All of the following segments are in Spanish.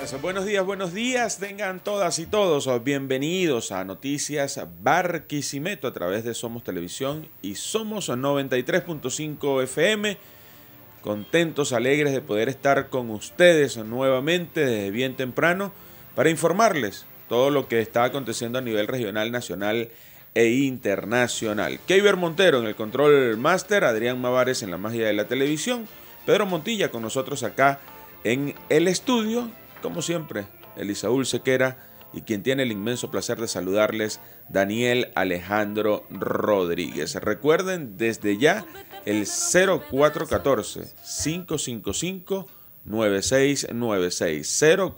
buenos días, tengan todas y todos bienvenidos a Noticias Barquisimeto a través de Somos Televisión y Somos 93.5 FM. Contentos, alegres de poder estar con ustedes nuevamente desde bien temprano para informarles todo lo que está aconteciendo a nivel regional, nacional e internacional. Keiber Montero en el Control Master, Adrián Mavares en la magia de la televisión, Pedro Montilla con nosotros acá en el estudio, como siempre, Elisaúl Sequera y quien tiene el inmenso placer de saludarles, Daniel Alejandro Rodríguez. Recuerden desde ya el 0414-555-9696,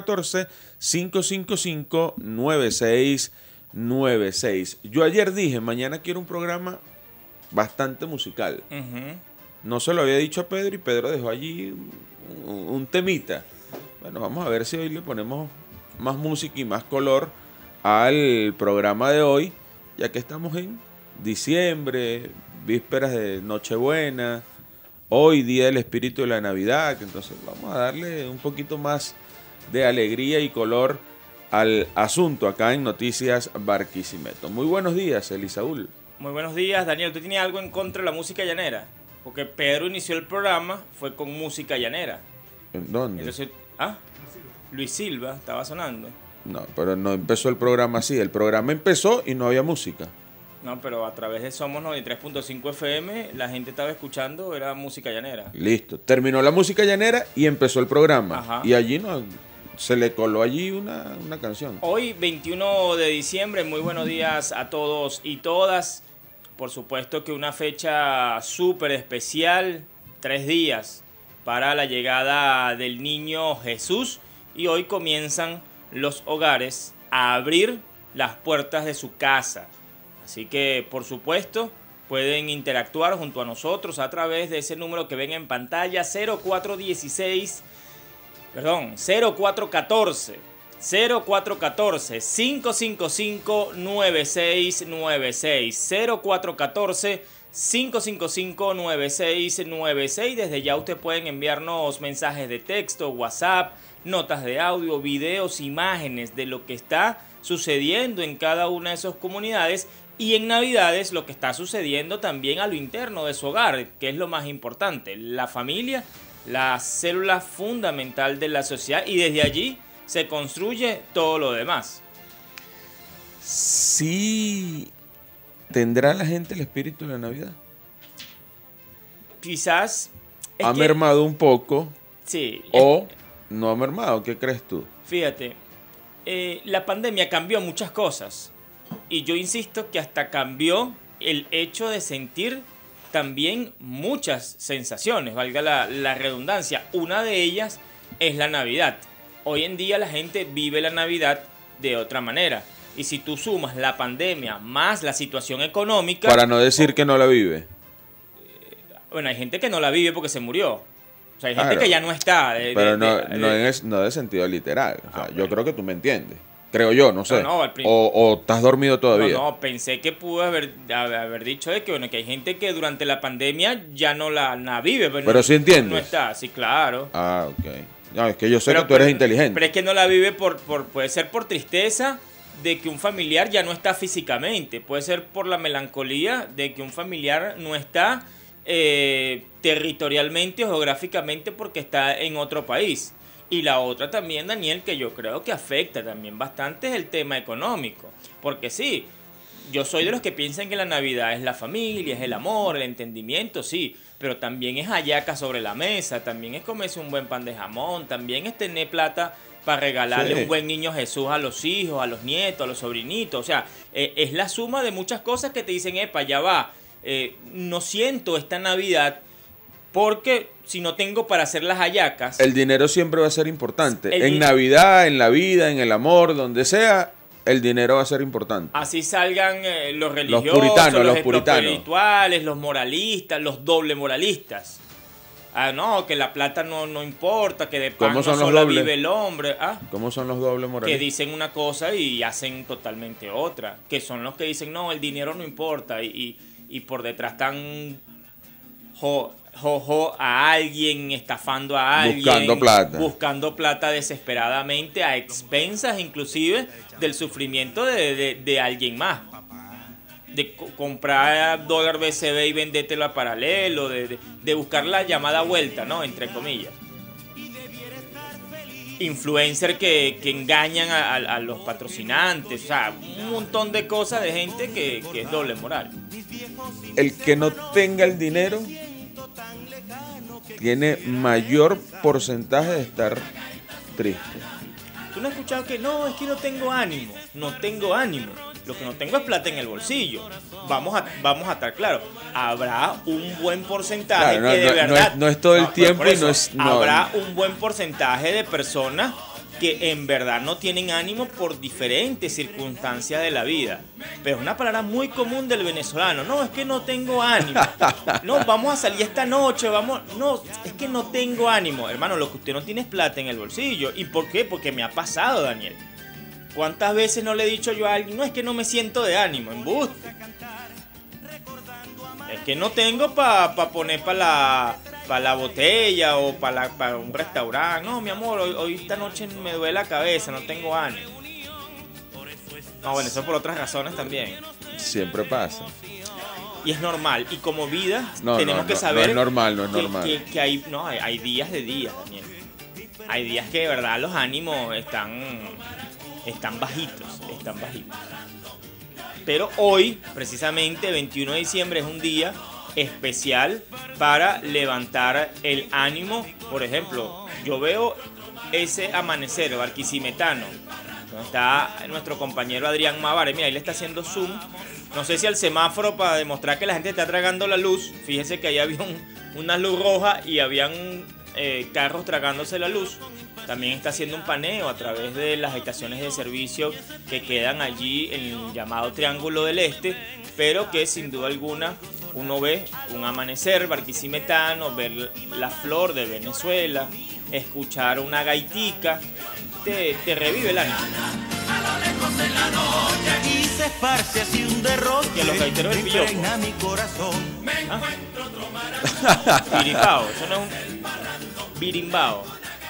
0414-555-9696. Yo ayer dije, mañana quiero un programa bastante musical. No se lo había dicho a Pedro y Pedro dejó allí un temita. Bueno, vamos a ver si hoy le ponemos más música y más color al programa de hoy, ya que estamos en diciembre, vísperas de Nochebuena, hoy día del espíritu de la Navidad, entonces vamos a darle un poquito más de alegría y color al asunto acá en Noticias Barquisimeto. Muy buenos días, Elisaúl. Muy buenos días, Daniel. ¿Tú tenías algo en contra de la música llanera? Porque Pedro inició el programa, fue con música llanera. ¿En dónde? Entonces, Luis Silva estaba sonando. No, pero no empezó el programa así. El programa empezó y no había música. No, pero a través de Somos 93.5 FM la gente estaba escuchando, era música llanera. Listo. Terminó la música llanera y empezó el programa. Ajá. Y allí no, se le coló allí una canción. Hoy, 21 de diciembre, muy buenos días a todos y todas. Por supuesto que una fecha súper especial, 3 días para la llegada del niño Jesús. Y hoy comienzan los hogares a abrir las puertas de su casa. Así que, por supuesto, pueden interactuar junto a nosotros a través de ese número que ven en pantalla, 0414 555-9696, 0414-555-9696. Desde ya usted pueden enviarnos mensajes de texto, WhatsApp, notas de audio, videos, imágenes de lo que está sucediendo en cada una de esas comunidades y en Navidades lo que está sucediendo también a lo interno de su hogar, que es lo más importante. La familia, la célula fundamental de la sociedad, y desde allí se construye todo lo demás. Sí, ¿tendrá la gente el espíritu de la Navidad? Quizás ha mermado un poco. Sí. O no ha mermado. ¿Qué crees tú? Fíjate, la pandemia cambió muchas cosas. Y yo insisto que hasta cambió el hecho de sentir también muchas sensaciones, valga la redundancia. Una de ellas es la Navidad. Hoy en día la gente vive la Navidad de otra manera. Y si tú sumas la pandemia más la situación económica... Para no decir que no la vive. Bueno, hay gente que no la vive porque se murió. O sea, hay gente que ya no está. Pero no de sentido literal. O sea, yo creo que tú me entiendes. Creo yo, no sé. O estás dormido todavía. No, pensé que pude haber dicho de que, bueno, que hay gente que durante la pandemia ya no la vive. Pero sí entiendes. No está, sí, claro. Ah, ok. No, es que yo sé que tú eres inteligente. Pero es que no la vive puede ser por tristeza de que un familiar ya no está físicamente. Puede ser por la melancolía de que un familiar no está territorialmente o geográficamente porque está en otro país. Y la otra también, Daniel, que yo creo que afecta también bastante es el tema económico. Porque sí, yo soy de los que piensan que la Navidad es la familia, es el amor, el entendimiento, sí. Pero también es hallaca sobre la mesa, también es comerse un buen pan de jamón, también es tener plata para regalarle un buen niño Jesús a los hijos, a los nietos, a los sobrinitos. O sea, es la suma de muchas cosas que te dicen, epa, ya va, no siento esta Navidad porque si no tengo para hacer las hallacas... El dinero siempre va a ser importante. En Navidad, en la vida, en el amor, donde sea, el dinero va a ser importante. Así salgan los religiosos, los espirituales, los moralistas, los doble moralistas. No, que la plata no importa, que de pan no solo vive el hombre. ¿Cómo son los dobles moralistas? Que dicen una cosa y hacen totalmente otra. Que son los que dicen, no, el dinero no importa. Y por detrás están jojo a alguien, estafando a alguien, buscando plata desesperadamente, a expensas inclusive del sufrimiento de alguien más. De comprar dólar BCB y vendértelo a paralelo, de buscar la llamada vuelta, ¿no? Entre comillas. Influencers que engañan a los patrocinantes, o sea, un montón de cosas de gente que es doble moral. El que no tenga el dinero tiene mayor porcentaje de estar triste. ¿Tú no has escuchado que no, es que no tengo ánimo? No tengo ánimo. Lo que no tengo es plata en el bolsillo. Vamos a estar claros. Habrá un buen porcentaje claro, que de verdad... No es todo el tiempo y no es... Habrá un buen porcentaje de personas que en verdad no tienen ánimo por diferentes circunstancias de la vida. Pero es una palabra muy común del venezolano. No, es que no tengo ánimo. No, vamos a salir esta noche, vamos... No, es que no tengo ánimo. Hermano, lo que usted no tiene es plata en el bolsillo. ¿Y por qué? Porque me ha pasado, Daniel. ¿Cuántas veces no le he dicho yo a alguien, no, es que no me siento de ánimo, embuste? Es que no tengo para poner para la botella o para un restaurante. No, mi amor, hoy esta noche me duele la cabeza, no tengo ánimo. No, bueno, eso por otras razones también. Siempre pasa. Y es normal. Y como vida tenemos que saber... No es normal, que hay días de días, Daniel. Hay días que de verdad los ánimos están bajitos. Pero hoy, precisamente 21 de diciembre, es un día especial para levantar el ánimo. Por ejemplo, yo veo ese amanecer barquisimetano, donde está nuestro compañero Adrián Mavare. Mira, ahí le está haciendo zoom. No sé si al semáforo para demostrar que la gente está tragando la luz. Fíjese que ahí había una luz roja y habían carros tragándose la luz. También está haciendo un paneo a través de las estaciones de servicio que quedan allí en el llamado Triángulo del Este, pero que sin duda alguna uno ve un amanecer barquisimetano, ver la flor de Venezuela, escuchar una gaitica, te revive el ánimo. Que los gaiteros del Pilloco. ¿Ah? Birimbao, eso no es un birimbao.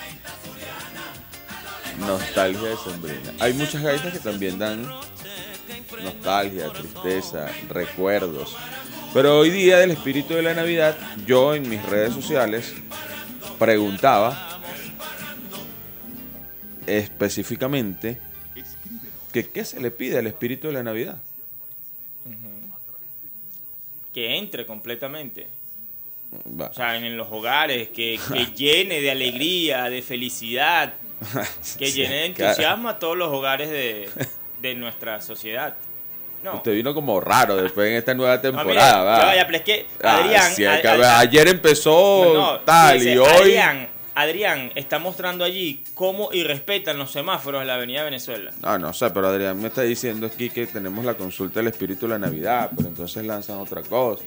Nostalgia de sembrina. Hay muchas gaitas que también dan nostalgia, tristeza, recuerdos. Pero hoy día del espíritu de la Navidad, yo en mis redes sociales preguntaba específicamente que qué se le pide al espíritu de la Navidad. Que entre completamente. O sea, en los hogares, que llene de alegría, de felicidad, que llene de entusiasmo a todos los hogares de nuestra sociedad. No. Usted vino como raro después en esta nueva temporada. No, mira, pero es que Adrián... ayer empezó y hoy... Adrián está mostrando allí cómo irrespetan los semáforos en la avenida Venezuela. No sé, pero Adrián me está diciendo aquí que tenemos la consulta del espíritu de la Navidad, pero entonces lanzan otra cosa.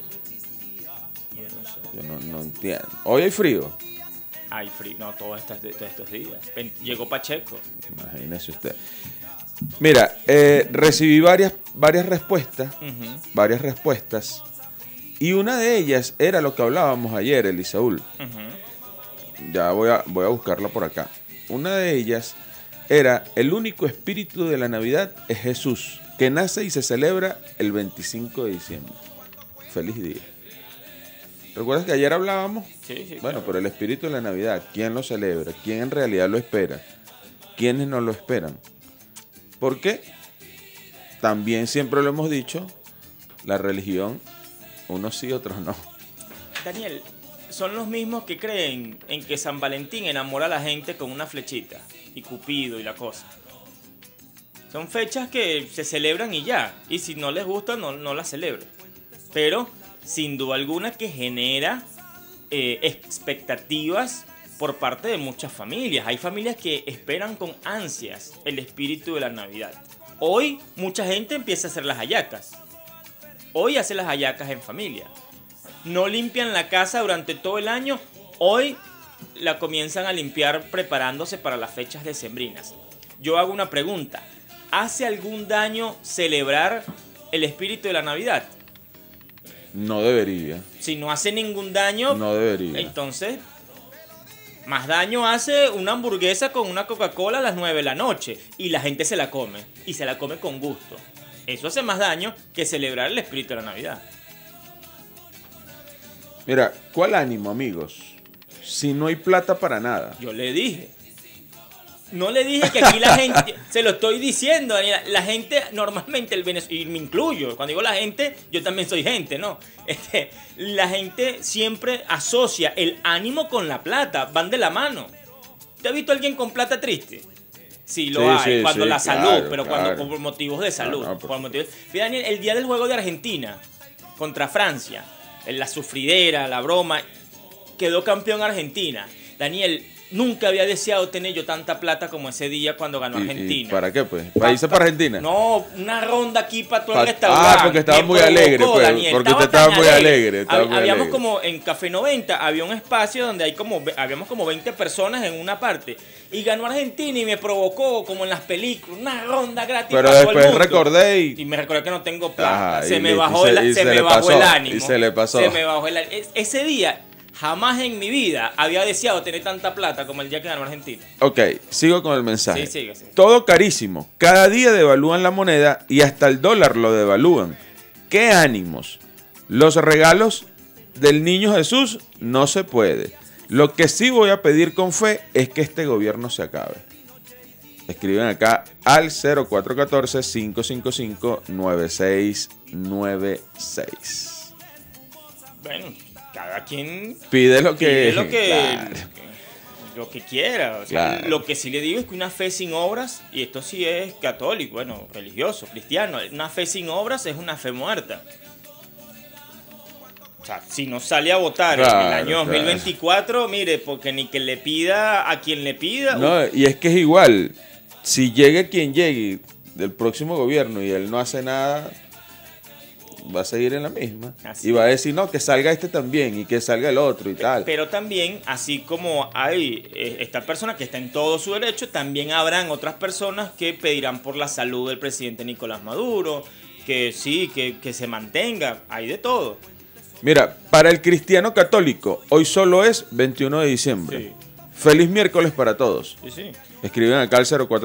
Yo no entiendo. ¿Hoy hay frío? Hay frío, no, todos estos días. Llegó Pacheco. Imagínese usted. Mira, recibí varias respuestas, varias respuestas, y una de ellas era lo que hablábamos ayer, Elisaúl. Ya voy a buscarla por acá. Una de ellas era: el único espíritu de la Navidad es Jesús, que nace y se celebra el 25 de diciembre. Feliz día. ¿Recuerdas que ayer hablábamos? Sí. Bueno, pero el espíritu de la Navidad, ¿quién lo celebra? ¿Quién en realidad lo espera? ¿Quiénes no lo esperan? Porque también siempre lo hemos dicho, la religión, unos sí, otros no. Daniel, son los mismos que creen en que San Valentín enamora a la gente con una flechita y Cupido y la cosa. Son fechas que se celebran y ya. Y si no les gusta, no las celebran. Pero, sin duda alguna, que genera expectativas por parte de muchas familias. Hay familias que esperan con ansias el espíritu de la Navidad. Hoy, mucha gente empieza a hacer las hallacas. Hoy hace las hallacas en familia. No limpian la casa durante todo el año. Hoy la comienzan a limpiar preparándose para las fechas decembrinas. Yo hago una pregunta. ¿Hace algún daño celebrar el espíritu de la Navidad? No debería. Si no hace ningún daño, no debería. Entonces, más daño hace una hamburguesa con una Coca-Cola a las 9 de la noche y la gente se la come, y se la come con gusto. Eso hace más daño que celebrar el espíritu de la Navidad. Mira, ¿cuál ánimo, amigos? Si no hay plata para nada. Yo le dije. No le dije que aquí la gente, se lo estoy diciendo, Daniela, la gente normalmente, y me incluyo, cuando digo la gente, yo también soy gente, ¿no? La gente siempre asocia el ánimo con la plata, van de la mano. ¿Te has visto a alguien con plata triste? Sí, lo hay, cuando la salud, pero cuando por motivos de salud. Por motivos. Fíjate, Daniel, el día del juego de Argentina contra Francia, en la sufridera, la broma, quedó campeón Argentina. Daniel, nunca había deseado tener yo tanta plata como ese día cuando ganó Argentina. ¿Y para qué, pues? ¿Para irse para Argentina? No, una ronda aquí para todo el restaurante. Porque estaba muy alegre, pues. Daniel, porque usted estaba muy alegre. Habíamos como en Café 90, había un espacio donde habíamos como 20 personas en una parte. Y ganó Argentina y me provocó, como en las películas, una ronda gratis. Pero para después todo el mundo. Recordé y me recordé que no tengo plata. Ajá, se me bajó el ánimo. Y se le pasó. Se me bajó el ánimo. Ese día, jamás en mi vida había deseado tener tanta plata como el día que ganó Argentina. Ok, sigo con el mensaje. Sí, sigue. Todo carísimo. Cada día devalúan la moneda y hasta el dólar lo devalúan. ¿Qué ánimos? Los regalos del niño Jesús no se puede. Lo que sí voy a pedir con fe es que este gobierno se acabe. Escriben acá al 0414-555-9696. Bueno, cada quien pide lo que quiera. O sea, lo que sí le digo es que una fe sin obras, y esto sí es católico, bueno, religioso, cristiano, una fe sin obras es una fe muerta. O sea, si no sale a votar en el año 2024, mire, porque ni que le pida a quien le pida. No, y es que es igual. Si llegue quien llegue del próximo gobierno y él no hace nada, va a seguir en la misma. Así. Y va a decir, no, que salga este también y que salga el otro y tal. Pero también, así como hay esta persona que está en todo su derecho, también habrán otras personas que pedirán por la salud del presidente Nicolás Maduro, que sí, que se mantenga, hay de todo. Mira, para el cristiano católico, hoy solo es 21 de diciembre. Sí. Feliz miércoles para todos. Sí. Escriben acá al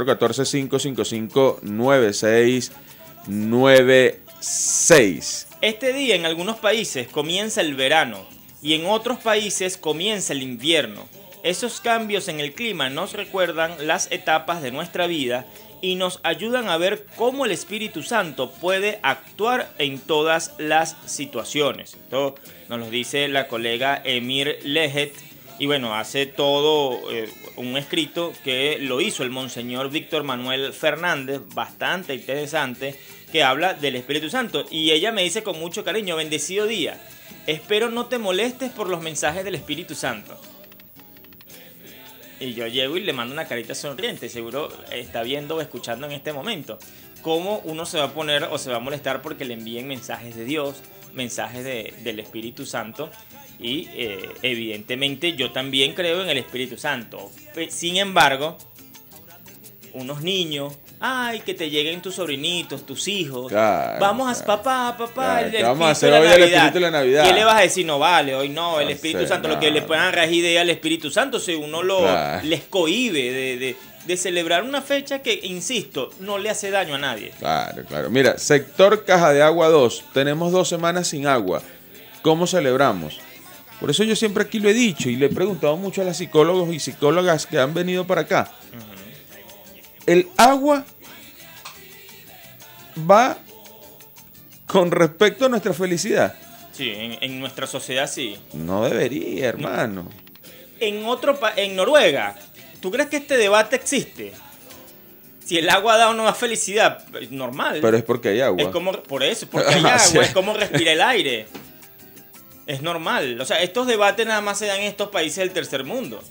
0414-555-9696. Este día en algunos países comienza el verano y en otros países comienza el invierno. Esos cambios en el clima nos recuerdan las etapas de nuestra vida y nos ayudan a ver cómo el Espíritu Santo puede actuar en todas las situaciones. Esto nos lo dice la colega Emir Lehet. Y bueno, hace todo un escrito que lo hizo el monseñor Víctor Manuel Fernández, bastante interesante, que habla del Espíritu Santo. Y ella me dice con mucho cariño, bendecido día, espero no te molestes por los mensajes del Espíritu Santo. Y yo llego y le mando una carita sonriente, seguro está viendo o escuchando en este momento. Cómo uno se va a poner o se va a molestar porque le envíen mensajes de Dios, mensajes del Espíritu Santo. Y evidentemente yo también creo en el Espíritu Santo. Sin embargo, unos niños, ay, que te lleguen tus sobrinitos, tus hijos. Claro, vamos a papá, claro, vamos a hacer hoy el Espíritu de la Navidad. ¿Qué le vas a decir? No vale, hoy no, el Espíritu Santo. Lo que le puedan rajar idea al Espíritu Santo, si uno les cohíbe de celebrar una fecha que, insisto, no le hace daño a nadie. Claro. Mira, sector Caja de Agua 2, tenemos 2 semanas sin agua. ¿Cómo celebramos? Por eso yo siempre aquí lo he dicho y le he preguntado mucho a las psicólogos y psicólogas que han venido para acá. El agua va con respecto a nuestra felicidad. Sí, en nuestra sociedad sí. No debería, hermano. En Noruega, ¿tú crees que este debate existe? Si el agua da o no da felicidad, es normal. Pero es porque hay agua. Es como, por eso, porque hay agua, es como respirar el aire. Es normal. O sea, estos debates nada más se dan en estos países del tercer mundo.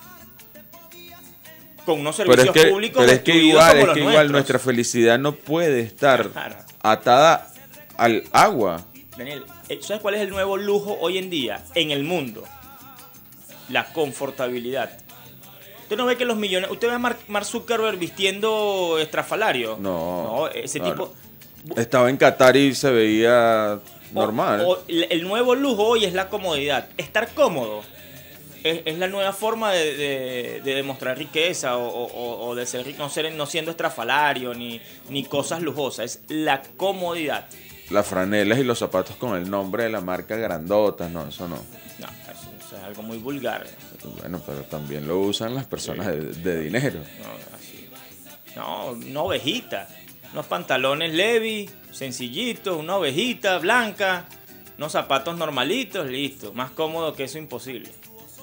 Con unos servicios públicos pero es que igual nuestra felicidad no puede estar atada al agua. Daniel, ¿sabes cuál es el nuevo lujo hoy en día en el mundo? La confortabilidad. ¿Usted no ve que los millonarios... ¿Usted ve a Mark Zuckerberg vistiendo estrafalario? No. Ese tipo... Estaba en Qatar y se veía normal. El nuevo lujo hoy es la comodidad. Estar cómodo es la nueva forma de demostrar riqueza o de ser rico, no siendo estrafalario ni cosas lujosas. Es la comodidad. Las franelas y los zapatos con el nombre de la marca grandota, no, eso no. No, eso es algo muy vulgar. Bueno, pero también lo usan las personas de dinero. Una ovejita. Unos pantalones Levi, sencillitos, una ovejita blanca, unos zapatos normalitos, listo. Más cómodo que eso, imposible.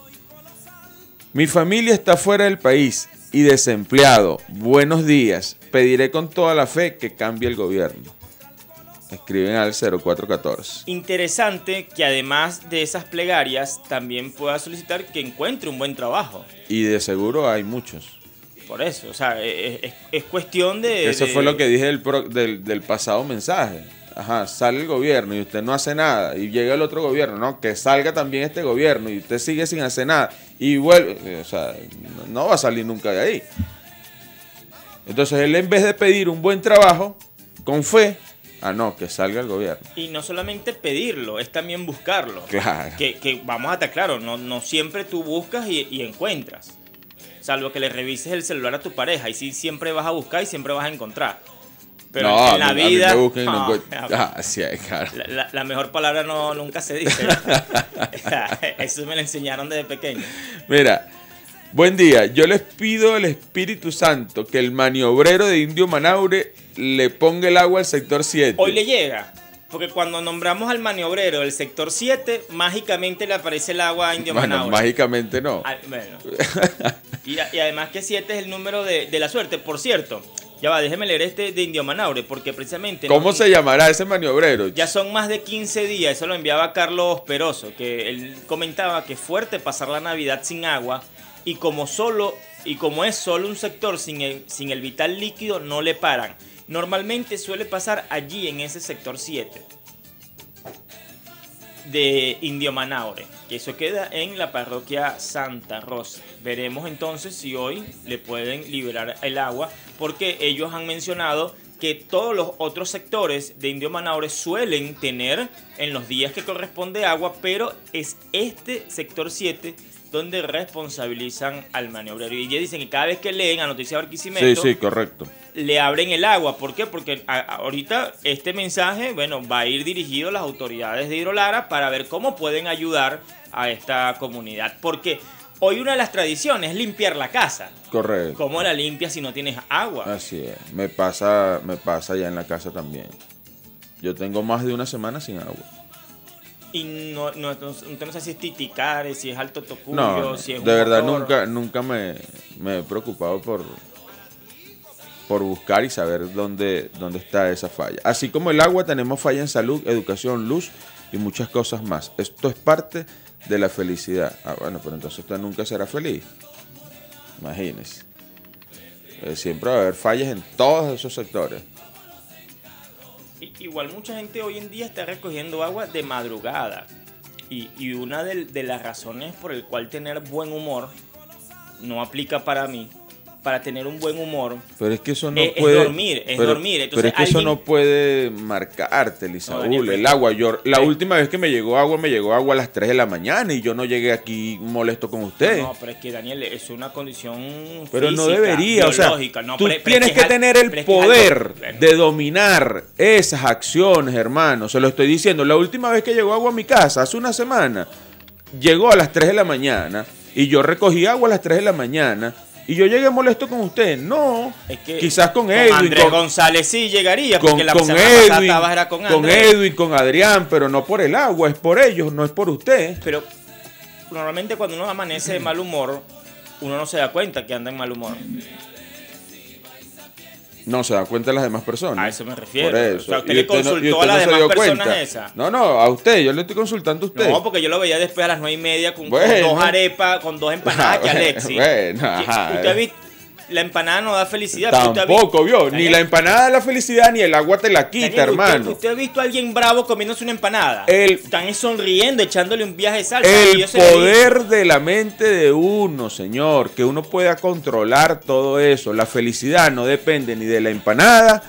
Mi familia está fuera del país y desempleado. Buenos días. Pediré con toda la fe que cambie el gobierno. Escriben al 0414. Interesante que además de esas plegarias también pueda solicitar que encuentre un buen trabajo. Y de seguro hay muchos. Por eso, o sea, es cuestión de... Eso fue lo que dije del pasado mensaje. Ajá, sale el gobierno y usted no hace nada. Y llega el otro gobierno, no, que salga también este gobierno y usted sigue sin hacer nada. Y vuelve, o sea, no va a salir nunca de ahí. Entonces él, en vez de pedir un buen trabajo, con fe, no, que salga el gobierno. Y no solamente pedirlo, es también buscarlo. Claro. Que vamos a estar claros, no siempre tú buscas y encuentras. Salvo que le revises el celular a tu pareja. Y sí, siempre vas a buscar y siempre vas a encontrar. Pero no, en la vida... Sí, claro. La mejor palabra nunca se dice. Eso me lo enseñaron desde pequeño. Mira, buen día. Yo les pido al Espíritu Santo que el maniobrero de Indio Manaure le ponga el agua al sector 7. Hoy le llega. Porque cuando nombramos al maniobrero del sector 7, mágicamente le aparece el agua a Indio Manaure. Mágicamente no. Bueno. Y además que 7 es el número de la suerte. Por cierto, ya va, déjeme leer este de Indio Manaure, porque precisamente... ¿Cómo se llamará ese maniobrero? Ya son más de 15 días, eso lo enviaba Carlos Peroso, que él comentaba que es fuerte pasar la Navidad sin agua, y como es solo un sector sin el vital líquido, no le paran. Normalmente suele pasar allí en ese sector 7 de Indio Manaure, que eso queda en la parroquia Santa Rosa. Veremos entonces si hoy le pueden liberar el agua, porque ellos han mencionado que todos los otros sectores de Indio Manaure suelen tener en los días que corresponde agua, pero es este sector 7 donde responsabilizan al maniobrero. Y ya dicen que cada vez que leen a Noticias Barquisimeto, sí, correcto, le abren el agua. ¿Por qué? Porque ahorita este mensaje, va a ir dirigido a las autoridades de Hidrolara para ver cómo pueden ayudar a esta comunidad. Porque hoy una de las tradiciones es limpiar la casa. Correcto. ¿Cómo la limpias si no tienes agua? Así es. Me pasa ya en la casa también. Yo tengo más de una semana sin agua. Y no sé si es Titicares, si es Alto Tocuyo, no, si es un de verdad motor. nunca me he preocupado por buscar y saber dónde está esa falla. Así como el agua, tenemos falla en salud, educación, luz y muchas cosas más. Esto es parte de la felicidad. Bueno, pero entonces usted nunca será feliz. Imagínese. Siempre va a haber fallas en todos esos sectores. Igual mucha gente hoy en día está recogiendo agua de madrugada. Y una de las razones por el cual tener buen humor no aplica para mí. Para tener un buen humor, pero es que eso no puede dormir. Entonces, pero es que eso no puede marcarte, Lisaúl. El agua, la última vez que me llegó agua a las 3 de la mañana y yo no llegué aquí molesto con usted. No, pero es que, Daniel, es una condición pero física, no debería, biológica. O sea, tú tienes que tener el poder de dominar esas acciones, hermano. Se lo estoy diciendo. La última vez que llegó agua a mi casa, hace una semana, llegó a las 3 de la mañana y yo recogí agua a las 3 de la mañana. Y yo llegué molesto con usted. No, es que quizás con Edwin. Andrés González sí llegaría, porque la semana pasada era con Andrés. Con Edwin, con Adrián, pero no por el agua, es por ellos, no es por usted. Pero normalmente cuando uno amanece de mal humor, uno no se da cuenta que anda en mal humor. No se da cuenta de las demás personas. A eso me refiero. Por eso. O sea, usted le consultó a las demás personas esa. No, a usted, yo le estoy consultando a usted. No, porque yo lo veía después a las 9:30 con 2 arepas, con 2 empanadas que Alexis. Bueno, usted ha visto, la empanada no da felicidad. Tampoco, vio. Ni la empanada da la felicidad, ni el agua te la quita, Daniel, hermano. ¿Usted ha visto a alguien bravo comiéndose una empanada? Están sonriendo, echándole un viaje de salsa. El poder de la mente de uno, señor. Que uno pueda controlar todo eso. La felicidad no depende ni de la empanada,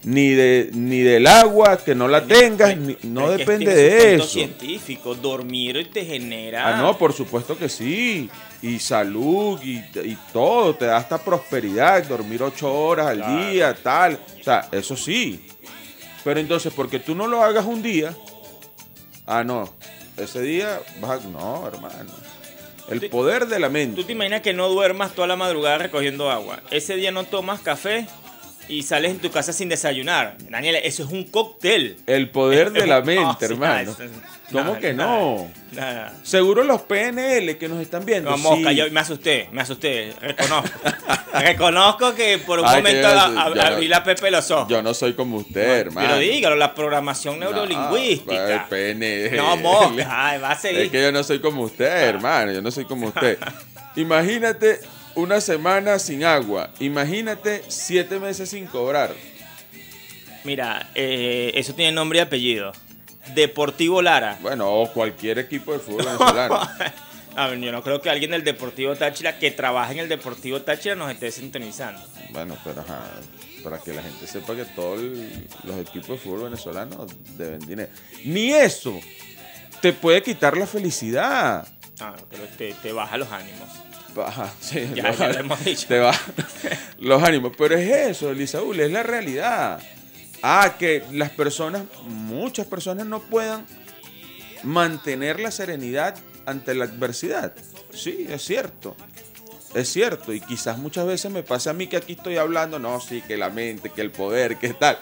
ni del agua, que no la tengas, no depende de eso. Científico, dormir te genera... Ah, no, por supuesto que sí. Y salud y todo, te da hasta prosperidad, dormir 8 horas al día, tal. O sea, eso sí. Pero entonces, porque tú no lo hagas un día, no, ese día vas a... No, hermano. El poder de la mente. ¿Tú te imaginas que no duermas toda la madrugada recogiendo agua? Ese día no tomas café y sales en tu casa sin desayunar. Daniel, eso es un cóctel. El poder de la mente, hermano. ¿Cómo que no? Nada. Seguro los PNL que nos están viendo. No, mosca, sí. yo me asusté, reconozco. Reconozco que por un momento abrí la pepe los ojos. Yo no soy como usted, hermano. Pero dígalo, la programación neurolingüística. El PNL. No, mosca, va a seguir. Es que yo no soy como usted, hermano, yo no soy como usted. Imagínate una semana sin agua, imagínate 7 meses sin cobrar. Mira, eso tiene nombre y apellido. Deportivo Lara. Bueno, o cualquier equipo de fútbol venezolano. A ver, yo no creo que alguien del Deportivo Táchira que trabaja en el Deportivo Táchira nos esté sintonizando. Bueno, pero para que la gente sepa que todos los equipos de fútbol venezolanos deben dinero. Ni eso te puede quitar la felicidad. Pero te baja los ánimos. Baja, sí, ya lo hemos dicho. Te baja los ánimos. Pero es eso, Elisaúl, es la realidad. Que las personas, muchas personas no puedan mantener la serenidad ante la adversidad. Sí, es cierto. Es cierto. Y quizás muchas veces me pase a mí que aquí estoy hablando, no, sí, que la mente, que el poder, que tal.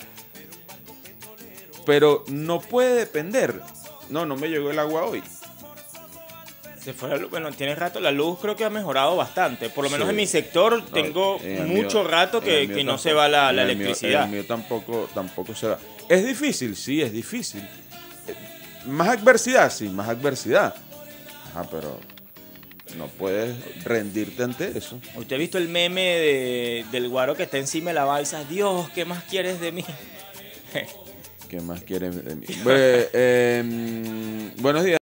Pero no puede depender. No me llegó el agua hoy. Se fue la luz. Bueno, tiene rato. La luz creo que ha mejorado bastante. Por lo menos en mi sector tengo mucho rato que no se va la electricidad. El mío tampoco se va. ¿Es difícil? Sí, es difícil. ¿Más adversidad? Sí, más adversidad. Pero no puedes rendirte ante eso. ¿Usted ha visto el meme del guaro que está encima de la balsa? Dios, ¿qué más quieres de mí? ¿Qué más quieres de mí? Buenos días.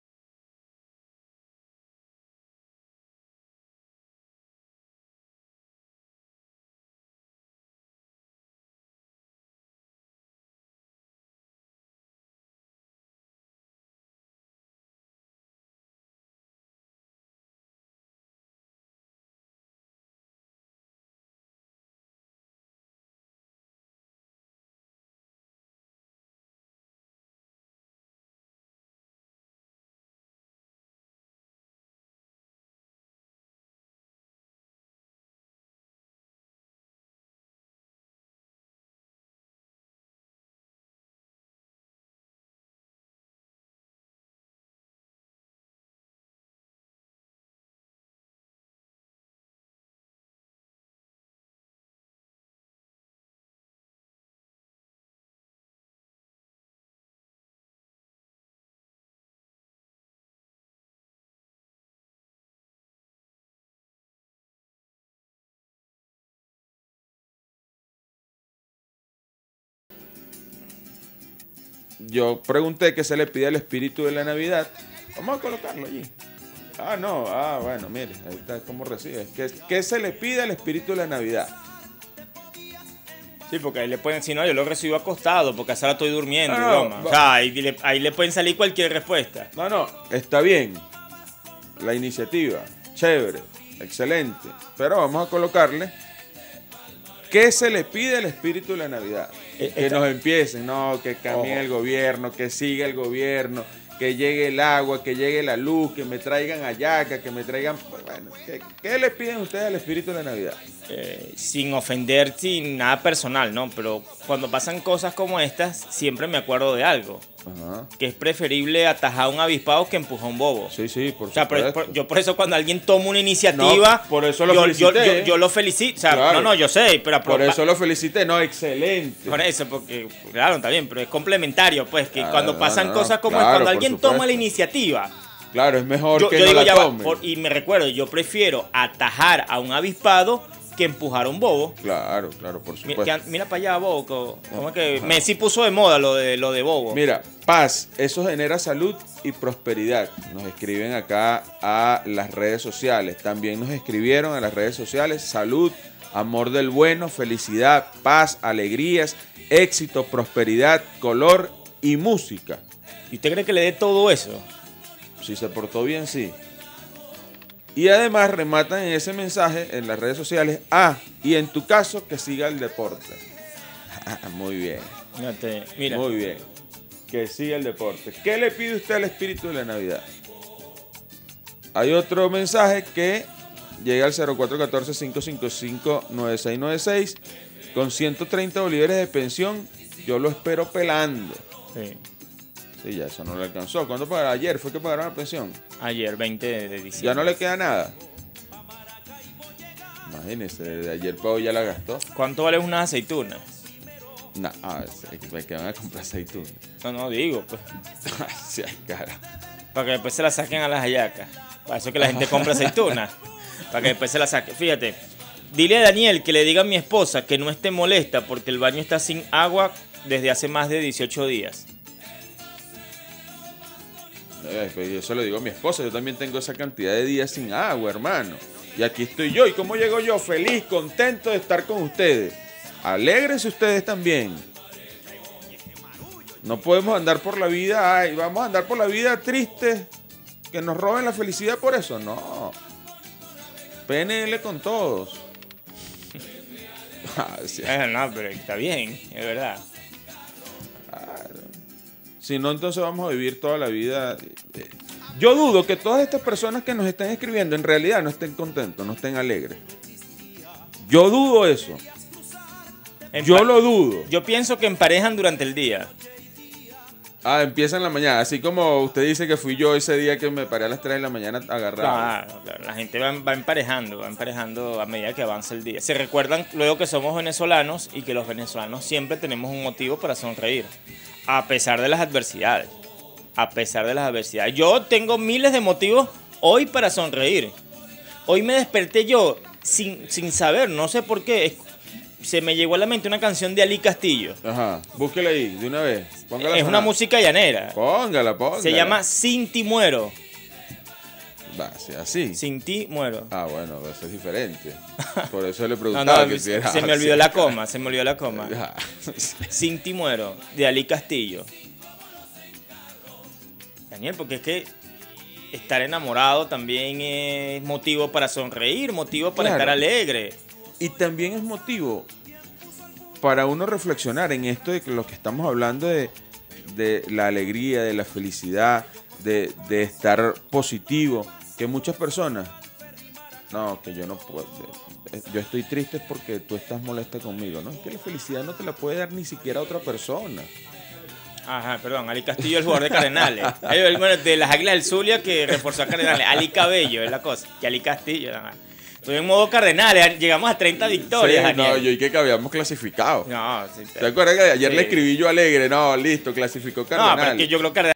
Yo pregunté qué se le pide al espíritu de la Navidad. Vamos a colocarlo allí. Bueno, mire, ahí está cómo recibe. ¿Qué se le pide al espíritu de la Navidad? Sí, porque ahí le pueden decir, no, yo lo recibo acostado porque ahora estoy durmiendo. O sea, ahí le pueden salir cualquier respuesta. Está bien. La iniciativa, chévere, excelente. Pero vamos a colocarle ¿qué se le pide al espíritu de la Navidad? Que nos empiecen, que cambien el gobierno, que siga el gobierno, que llegue el agua, que llegue la luz, que me traigan hallaca, que me traigan... Bueno, ¿qué le piden ustedes al espíritu de la Navidad? Sin ofender, sin nada personal, ¿no? Pero cuando pasan cosas como estas, siempre me acuerdo de algo. Ajá. Que es preferible atajar a un avispado que empujar a un bobo. Sí, por supuesto. Yo por eso cuando alguien toma una iniciativa, por eso lo felicité. Yo lo felicito. O sea, claro. Yo sé, pero... Por eso lo felicité, excelente. Por eso, porque, claro, está bien, pero es complementario, pues, que cuando pasan cosas como cuando alguien toma la iniciativa... Claro, es mejor que no la tome. Y me recuerdo, yo prefiero atajar a un avispado que empujar a un bobo. Claro, por supuesto. Mira para allá, bobo. ¿Cómo es que Messi puso de moda lo de bobo? Mira, paz, eso genera salud y prosperidad. Nos escriben acá a las redes sociales. También nos escribieron a las redes sociales. Salud, amor del bueno, felicidad, paz, alegrías éxito, prosperidad, color y música. ¿Y usted cree que le dé todo eso? Si se portó bien, sí. Y además rematan en ese mensaje en las redes sociales, y en tu caso que siga el deporte. Muy bien. Fíjate, mira. Muy bien. Que siga el deporte. ¿Qué le pide usted al espíritu de la Navidad? Hay otro mensaje que llega al 0414-555-9696 con 130 bolívares de pensión. Yo lo espero pelando. Sí. Sí, ya eso no le alcanzó. ¿Cuándo pagaron? Ayer fue que pagaron la pensión. Ayer, 20 de diciembre. Ya no le queda nada. Imagínese, de ayer Pau ya la gastó. ¿Cuánto vale una aceituna? Me quedan a comprar aceitunas. No digo, pues. Sí, cara. Para que después se la saquen a las hallacas. Para eso que la gente compra aceitunas. Para que después se la saquen. Fíjate, dile a Daniel que le diga a mi esposa que no esté molesta porque el baño está sin agua desde hace más de 18 días. Pues yo se lo digo a mi esposa, yo también tengo esa cantidad de días sin agua, hermano. Y aquí estoy yo. ¿Y cómo llego yo? Feliz, contento de estar con ustedes. Alégrense ustedes también. No podemos andar por la vida, vamos a andar por la vida tristes, que nos roben la felicidad por eso. No. PNL con todos. Sí. No, pero está bien, es verdad. Si no, entonces vamos a vivir toda la vida. Yo dudo que todas estas personas que nos están escribiendo en realidad no estén contentos, no estén alegres. Yo dudo eso. Yo lo dudo. Yo pienso que emparejan durante el día. Empieza en la mañana. Así como usted dice que fui yo ese día que me paré a las 3 de la mañana agarrado. Claro, la gente va emparejando a medida que avanza el día. Se recuerdan luego que somos venezolanos y que los venezolanos siempre tenemos un motivo para sonreír. A pesar de las adversidades. A pesar de las adversidades. Yo tengo miles de motivos hoy para sonreír. Hoy me desperté yo sin saber, no sé por qué. Se me llegó a la mente una canción de Ali Castillo. Ajá, búsquela ahí, de una vez. Póngala es una música llanera. Póngala. Se llama Sin ti muero. Va, sí, así. Sin ti muero. Bueno, eso es diferente. Por eso le preguntaba que si era se me olvidó la coma, Sin ti muero, de Ali Castillo. Daniel, porque es que estar enamorado también es motivo para sonreír, motivo para estar alegre. Y también es motivo para uno reflexionar en esto de lo que estamos hablando de la alegría, de la felicidad, de estar positivo. Que muchas personas, que yo no puedo, yo estoy triste porque tú estás molesta conmigo. No, es que la felicidad no te la puede dar ni siquiera otra persona. Ajá, perdón, Ali Castillo, el jugador de Cardenales. De las Águilas del Zulia que reforzó a Cardenales. Ali Cabello es la cosa, que Ali Castillo, nada más. Estoy en modo Cardenales, llegamos a 30 victorias. Sí, yo que habíamos clasificado. No, sí, ¿te acuerdas que ayer le escribí yo alegre? No, listo, clasificó Cardenales. No, pero es que yo creo que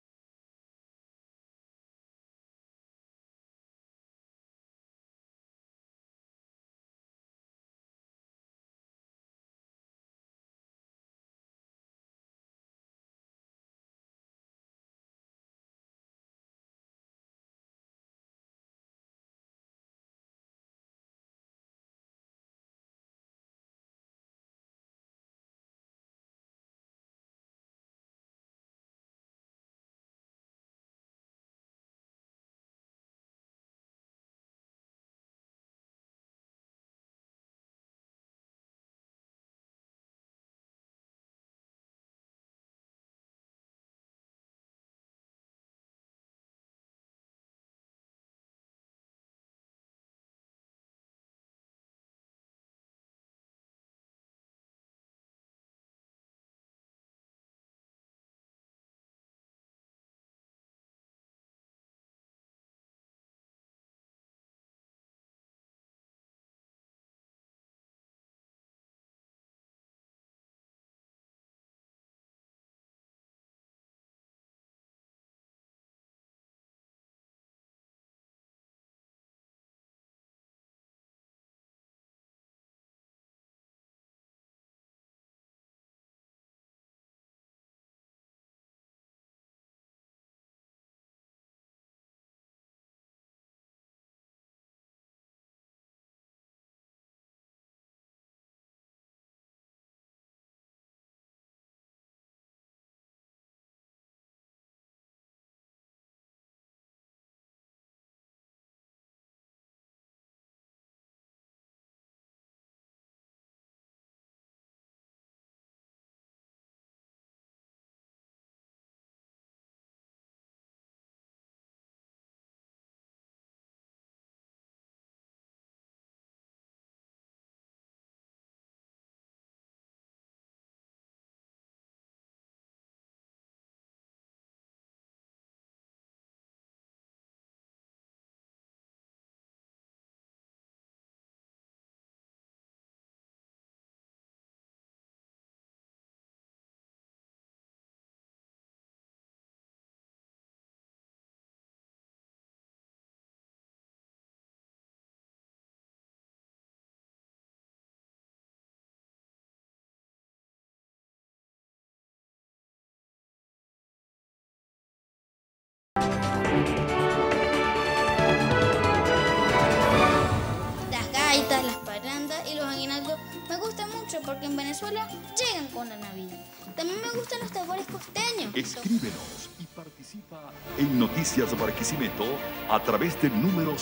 y los aguinaldos me gustan mucho porque en Venezuela llegan con la Navidad. También me gustan los tambores costeños. Escríbenos y participa en Noticias Barquisimeto a través del número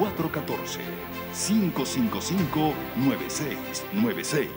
0414-555-9696.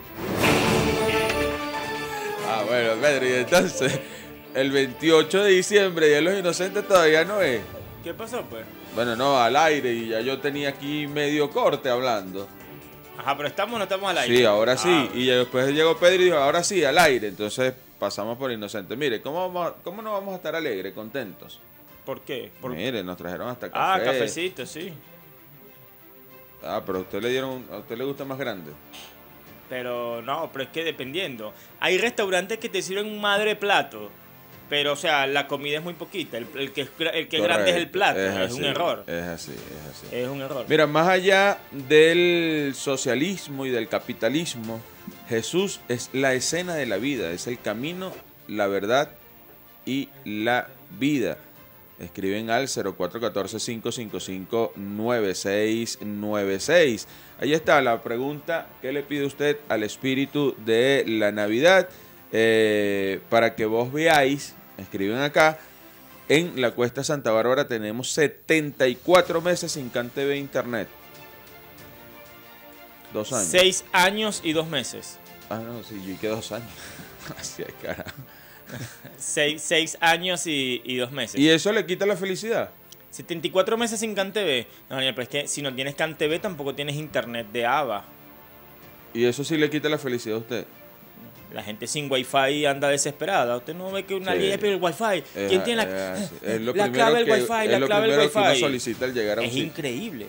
Ah, bueno, Pedro, y entonces, el 28 de diciembre, Día de los Inocentes todavía no es. ¿Qué pasó, pues? Bueno, no, al aire, y ya yo tenía aquí medio corte hablando. Ajá, pero ¿estamos o no estamos al aire? Sí, ahora sí. Ah, Y ya después llegó Pedro y dijo, ahora sí, al aire. Entonces pasamos por Inocente. Mire, ¿cómo no vamos a estar alegres, contentos? ¿por qué? Mire, nos trajeron hasta Ah, café. cafecito, sí. Ah, pero a usted le dieron, a usted le gusta más grande. Pero no, pero es que dependiendo. Hay restaurantes que te sirven un madre plato. Pero, o sea, la comida es muy poquita. El que es grande es el plato. Es un error. Es así, es así. Es un error. Mira, más allá del socialismo y del capitalismo, Jesús es la escena de la vida, es el camino, la verdad y la vida. Escriben al 0414-555-9696. Ahí está la pregunta: ¿qué le pide usted al espíritu de la Navidad? Para que vos veáis, escriben acá. En la Cuesta Santa Bárbara tenemos 74 meses sin CanTV Internet. 2 años. 6 años y 2 meses. Ah, no, sí, yo que 2 años. Así es, carajo. 6 años y 2 meses. ¿Y eso le quita la felicidad? 74 meses sin CanTV. No, Daniel, pero es que si no tienes CanTV tampoco tienes internet de ABA. ¿Y eso sí le quita la felicidad a usted? La gente sin Wi-Fi anda desesperada. Usted no ve que una Sí. línea pide el Wi-Fi. ¿Quién tiene Es lo la primero clave del que- Wi-Fi? es La lo clave del primero que uno Wi-Fi. solicita al llegar a un Es sitio. increíble.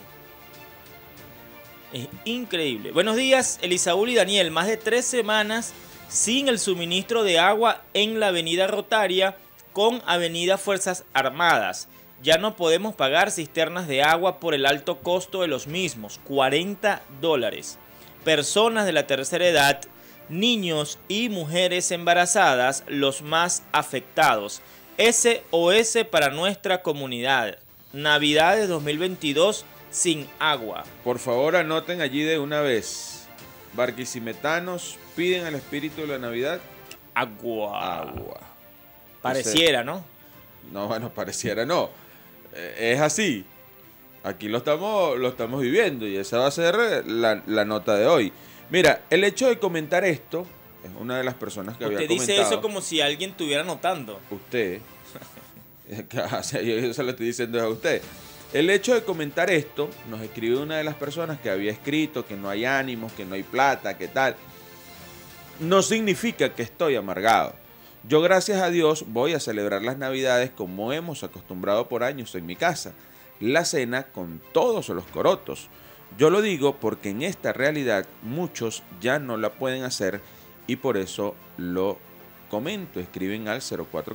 Es increíble. Buenos días, Elisaúl y Daniel. Más de 3 semanas sin el suministro de agua en la avenida Rotaria con avenida Fuerzas Armadas. Ya no podemos pagar cisternas de agua por el alto costo de los mismos, $40. Personas de la tercera edad, niños y mujeres embarazadas, los más afectados. SOS para nuestra comunidad. Navidades 2022 sin agua. Por favor, anoten allí de una vez. Barquisimetanos piden al espíritu de la Navidad Agua. agua. Pareciera, ¿no? No, bueno, pareciera no. Es así. Aquí lo estamos viviendo y esa va a ser la nota de hoy. Mira, el hecho de comentar esto, es una de las personas que había Usted comentado. dice eso como si alguien estuviera notando. Usted. O sea, yo se lo estoy diciendo a usted. El hecho de comentar esto, nos escribe una de las personas que había escrito que no hay ánimos, que no hay plata, que tal. No significa que estoy amargado. Yo, gracias a Dios, voy a celebrar las Navidades como hemos acostumbrado por años en mi casa. La cena con todos los corotos. Yo lo digo porque en esta realidad muchos ya no la pueden hacer y por eso lo comento. Escriben al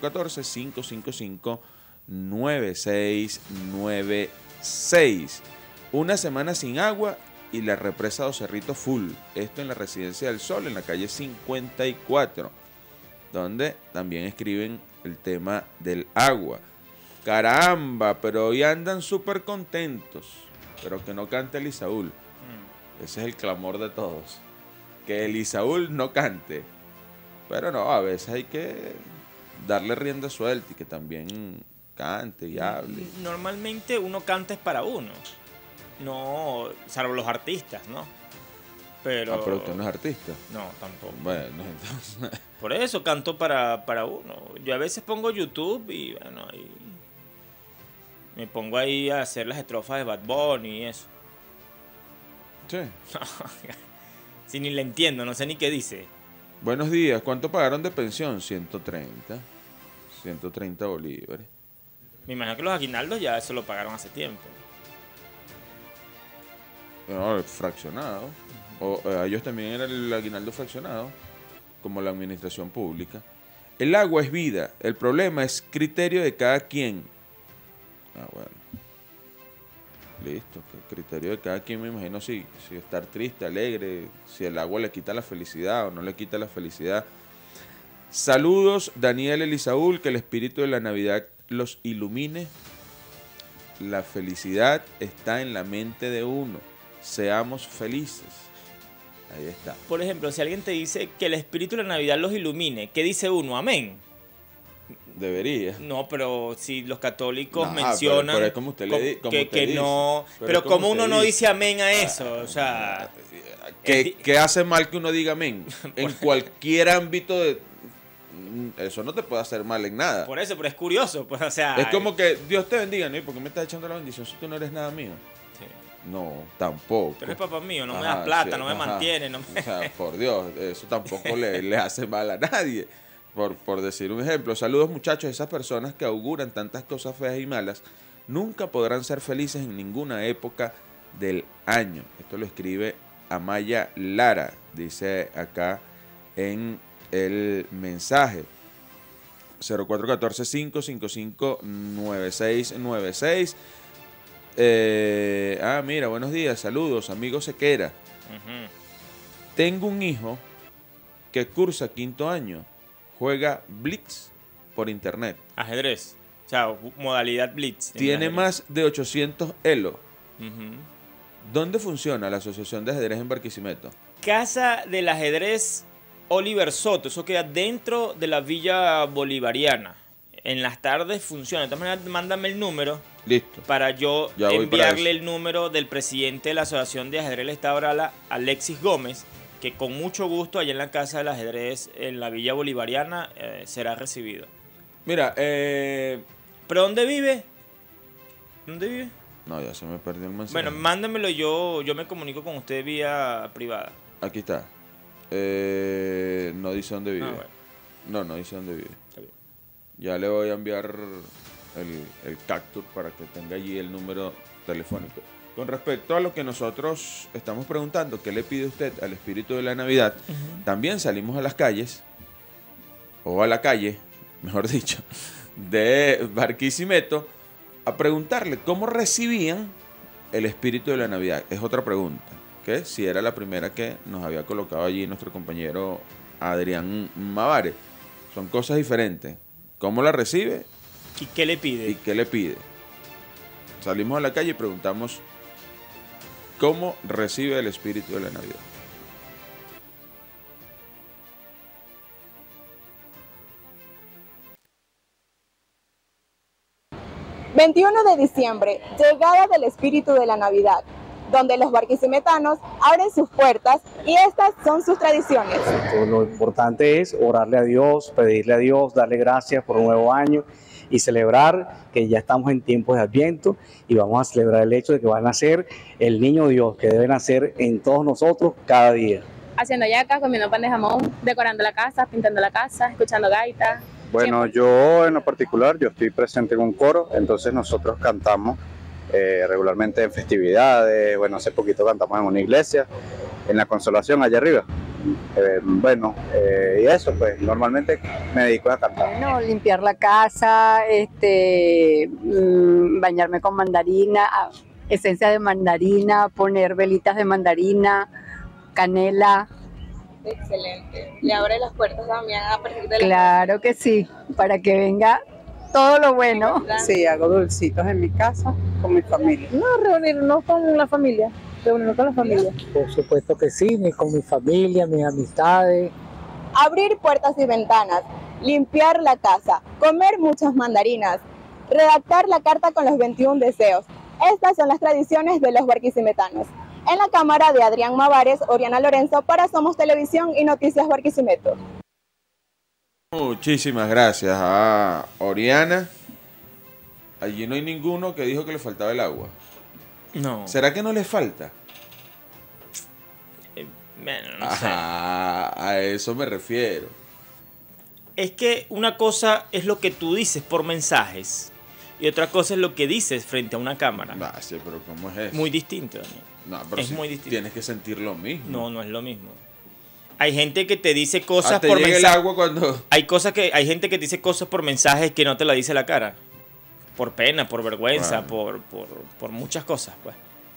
0414-555-9696. Una semana sin agua y la represa Dos Cerritos full. Esto en la Residencia del Sol, en la calle 54, donde también escriben el tema del agua. Caramba, pero hoy andan súper contentos. Pero que no cante Elisaúl. Ese es el clamor de todos. Que Elisaúl no cante. Pero no, a veces hay que darle rienda suelta y que también cante y hable. Normalmente uno canta es para uno. No, salvo los artistas, ¿no? Pero... Ah, pero usted no es artista. No, tampoco. Bueno, entonces... Por eso canto para uno. Yo a veces pongo YouTube y bueno, ahí me pongo ahí a hacer las estrofas de Bad Bunny y eso. Sí. Si ni le entiendo, no sé ni qué dice. Buenos días. ¿Cuánto pagaron de pensión? 130 bolívares. Me imagino que los aguinaldos ya eso lo pagaron hace tiempo. No, fraccionado. O ellos también era el aguinaldo fraccionado, como la administración pública. El agua es vida. El problema es criterio de cada quien. Ah, bueno. Listo. El criterio de cada quien, me imagino, si estar triste, alegre, si el agua le quita la felicidad o no le quita la felicidad. Saludos, Daniel Elisaúl, que el espíritu de la Navidad los ilumine. La felicidad está en la mente de uno. Seamos felices. Ahí está. Por ejemplo, si alguien te dice que el espíritu de la Navidad los ilumine, ¿qué dice uno? Amén. Debería. No, pero si los católicos No, mencionan pero es como usted le como que usted dice. no... Pero Pero es como como uno usted no dice. dice amén a eso, o sea... ¿Qué hace mal que uno diga amén? En cualquier ámbito de... Eso no te puede hacer mal en nada. Por eso, pero es curioso, pues, o sea... Es como que Dios te bendiga, ¿no? ¿Y por qué me estás echando la bendición si tú no eres nada mío? Sí. No, tampoco. Tú eres papá mío, no me Ajá, das plata, sí, no me ajá. mantienes, no me... O sea, por Dios, eso tampoco le hace mal a nadie. Por decir un ejemplo. Saludos, muchachos. Esas personas que auguran tantas cosas feas y malas nunca podrán ser felices en ninguna época del año. Esto lo escribe Amaya Lara, dice acá en el mensaje. 0414-555-9696. Mira, buenos días, saludos, amigo Sequera. Ujú. Tengo un hijo que cursa 5º año, juega Blitz por internet. Ajedrez. O sea, modalidad Blitz. en Tiene ajedrez. más de 800 elo. Ujú. ¿Dónde funciona la Asociación de Ajedrez en Barquisimeto? Casa del Ajedrez Oliver Soto. Eso queda dentro de la Villa Bolivariana. En las tardes funciona. De todas maneras, mándame el número Listo. para yo Ya voy para enviarle eso. el número del presidente de la Asociación de Ajedrez del Estado Arala, Alexis Gómez, que con mucho gusto allá en la Casa del Ajedrez en la Villa Bolivariana será recibido. Mira, ¿Pero dónde vive? ¿Dónde vive? no, ya se me perdió el mensaje. Bueno, mándamelo, yo me comunico con usted vía privada. Aquí está. No dice dónde vive. Ah, bueno, No dice dónde vive. está bien. Ya le voy a enviar el capture para que tenga allí el número telefónico. Con respecto a lo que nosotros estamos preguntando, ¿qué le pide usted al espíritu de la Navidad? También salimos a las calles, o a la calle, mejor dicho, de Barquisimeto, a preguntarle cómo recibían el espíritu de la Navidad. Es otra pregunta, que si era la primera que nos había colocado allí nuestro compañero Adrián Mavares. Son cosas diferentes. ¿Cómo la recibe ¿Y qué le pide? y qué le pide? Salimos a la calle y preguntamos cómo recibe el espíritu de la Navidad. ...21 de diciembre, llegada del espíritu de la Navidad, donde los barquisimetanos abren sus puertas y estas son sus tradiciones. Lo importante es orarle a Dios, pedirle a Dios, darle gracias por un nuevo año y celebrar que ya estamos en tiempos de Adviento y vamos a celebrar el hecho de que va a nacer el niño Dios, que debe nacer en todos nosotros cada día. Haciendo hallacas, comiendo pan de jamón, decorando la casa, pintando la casa, escuchando gaitas. Bueno, yo en lo particular, yo estoy presente en un coro, entonces nosotros cantamos regularmente en festividades. Bueno, hace poquito cantamos en una iglesia, en la Consolación, allá arriba. Y eso, pues normalmente me dedico a cantar. Bueno, limpiar la casa, bañarme con mandarina, esencia de mandarina, poner velitas de mandarina, canela. Excelente. Le abre las puertas también a partir de Claro que sí, para que venga todo lo bueno. Sí, hago dulcitos en mi casa con mi familia. No, reunirnos con la familia. Por supuesto que sí, con mi familia, mis amistades. Abrir puertas y ventanas, limpiar la casa, comer muchas mandarinas, redactar la carta con los 21 deseos. Estas son las tradiciones de los barquisimetanos. En la cámara de Adrián Mavares, Oriana Lorenzo para Somos Televisión y Noticias Barquisimeto. Muchísimas gracias a Oriana. Allí no hay ninguno que dijo que le faltaba el agua. No. ¿Será que no le falta? Bueno, no sé. A eso me refiero. Es que una cosa es lo que tú dices por mensajes y otra cosa es lo que dices frente a una cámara. Sí, pero ¿cómo es eso? Muy distinto, Daniel. No, pero es sí muy distinto. Tienes que sentir lo mismo. No, no es lo mismo. Hay gente que te dice cosas te por llega mensajes. el agua cuando... Hay gente que te dice cosas por mensajes que no te la dice la cara. Por pena, por vergüenza, Claro. por muchas cosas, pues.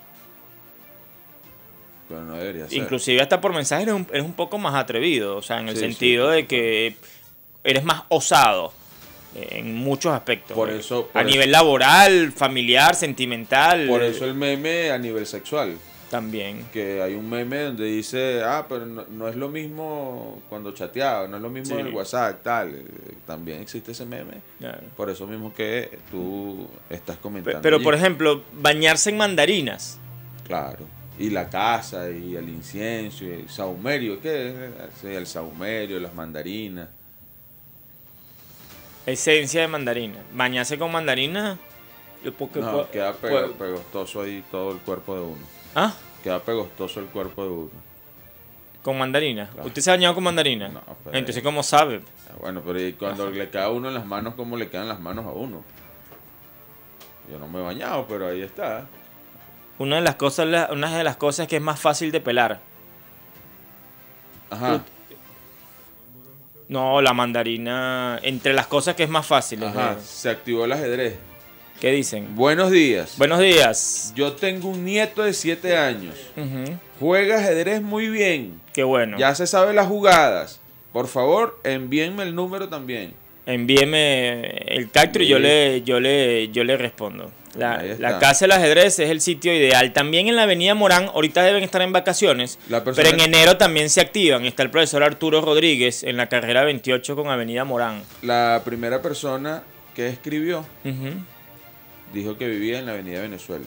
Pero no debería ser. Inclusive hasta por mensajes eres un poco más atrevido, o sea, en el Sí, sentido sí, de que eres más osado en muchos aspectos. Por eso... a nivel laboral, familiar, sentimental. Por eso el meme a nivel sexual. También. Que hay un meme donde dice, pero no es lo mismo cuando chateaba, no es lo mismo en el WhatsApp, tal. También existe ese meme. Claro. Por eso mismo que tú estás comentando. Pero allí. por ejemplo, bañarse en mandarinas. Claro. Y la casa, y el incienso, y el sahumerio. ¿Qué es? Sí, el sahumerio, las mandarinas. Esencia de mandarina. Bañarse con mandarina. No, queda pegostoso ahí todo el cuerpo de uno. ¿Ah? Queda pegostoso el cuerpo de uno. ¿Con mandarina? Claro. ¿Usted se ha bañado con mandarina? No, pero entonces, ¿cómo sabe? Bueno, pero ¿y cuando le cae a uno en las manos, cómo le quedan las manos a uno? Yo no me he bañado, pero ahí está. Una de las cosas que es más fácil de pelar. Ajá. No, la mandarina, entre las cosas que es más fácil. Ajá, se activó el ajedrez. ¿Qué dicen? Buenos días. Buenos días. Yo tengo un nieto de 7 años. Juega ajedrez muy bien. Qué bueno. Ya se sabe las jugadas. Por favor, envíenme el número también. Envíeme el cactus y yo le respondo. La Casa del Ajedrez es el sitio ideal. También en la Avenida Morán, ahorita deben estar en vacaciones, pero en enero también se activan. Está el profesor Arturo Rodríguez en la carrera 28 con Avenida Morán. La primera persona que escribió dijo que vivía en la Avenida Venezuela.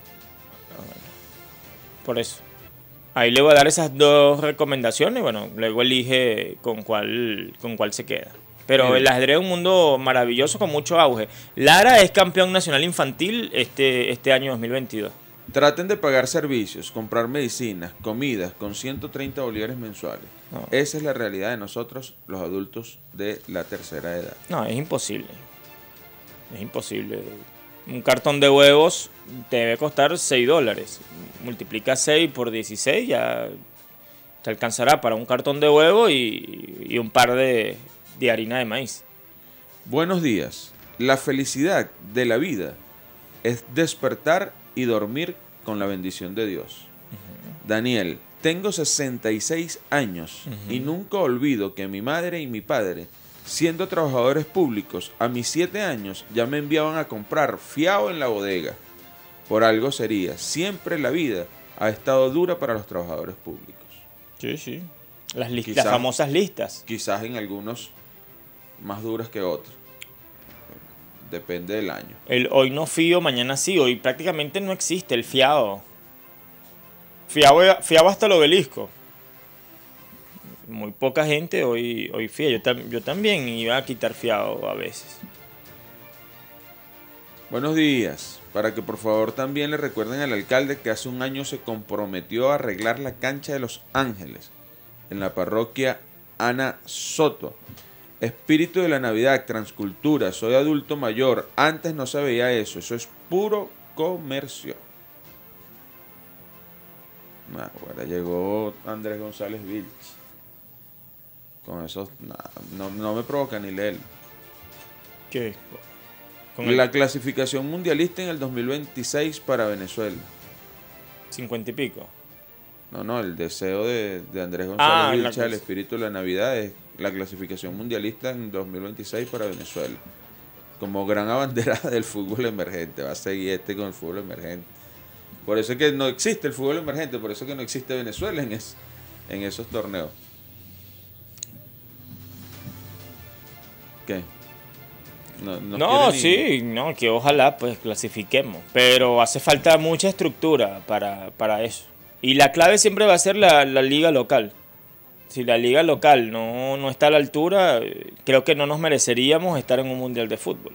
Por eso. Ahí le voy a dar esas dos recomendaciones. Bueno, luego elige con cuál se queda. Pero el ajedrez es un mundo maravilloso con mucho auge. Lara es campeón nacional infantil este año 2022. Traten de pagar servicios, comprar medicinas, comidas con 130 bolívares mensuales. No. Esa es la realidad de nosotros, los adultos de la tercera edad. No, es imposible. Es imposible. Un cartón de huevos te debe costar $6. Multiplica 6 por 16, ya te alcanzará para un cartón de huevo y un par de harina de maíz. Buenos días. La felicidad de la vida es despertar y dormir con la bendición de Dios. Daniel, tengo 66 años y nunca olvido que mi madre y mi padre, siendo trabajadores públicos, a mis 7 años ya me enviaban a comprar fiao en la bodega. Por algo sería. Siempre la vida ha estado dura para los trabajadores públicos. Sí, sí. Las famosas listas. Quizás en algunos más duras que otros. Depende del año. El hoy no fío, mañana sí. Hoy prácticamente no existe el fiado. Fiado hasta el obelisco. Muy poca gente hoy fía. Yo también iba a quitar fiado a veces. Buenos días. Para que por favor también le recuerden al alcalde que hace un año se comprometió a arreglar la cancha de Los Ángeles en la parroquia Ana Soto. Espíritu de la Navidad, transcultura, soy adulto mayor. Antes no se veía eso. Eso es puro comercio. Ahora llegó Andrés González Vilch. Con eso no me provoca ni leerlo. ¿Qué? La clasificación mundialista en el 2026 para Venezuela. 50 y pico. No, el deseo de Andrés González Vilch, el espíritu de la Navidad, es la clasificación mundialista en 2026 para Venezuela. Como gran abanderada del fútbol emergente. Va a seguir con el fútbol emergente. Por eso es que no existe el fútbol emergente, por eso es que no existe Venezuela en esos torneos. ¿Qué? No, que ojalá pues clasifiquemos, pero hace falta mucha estructura para eso. Y la clave siempre va a ser la liga local. Si la liga local no está a la altura, creo que no nos mereceríamos estar en un mundial de fútbol.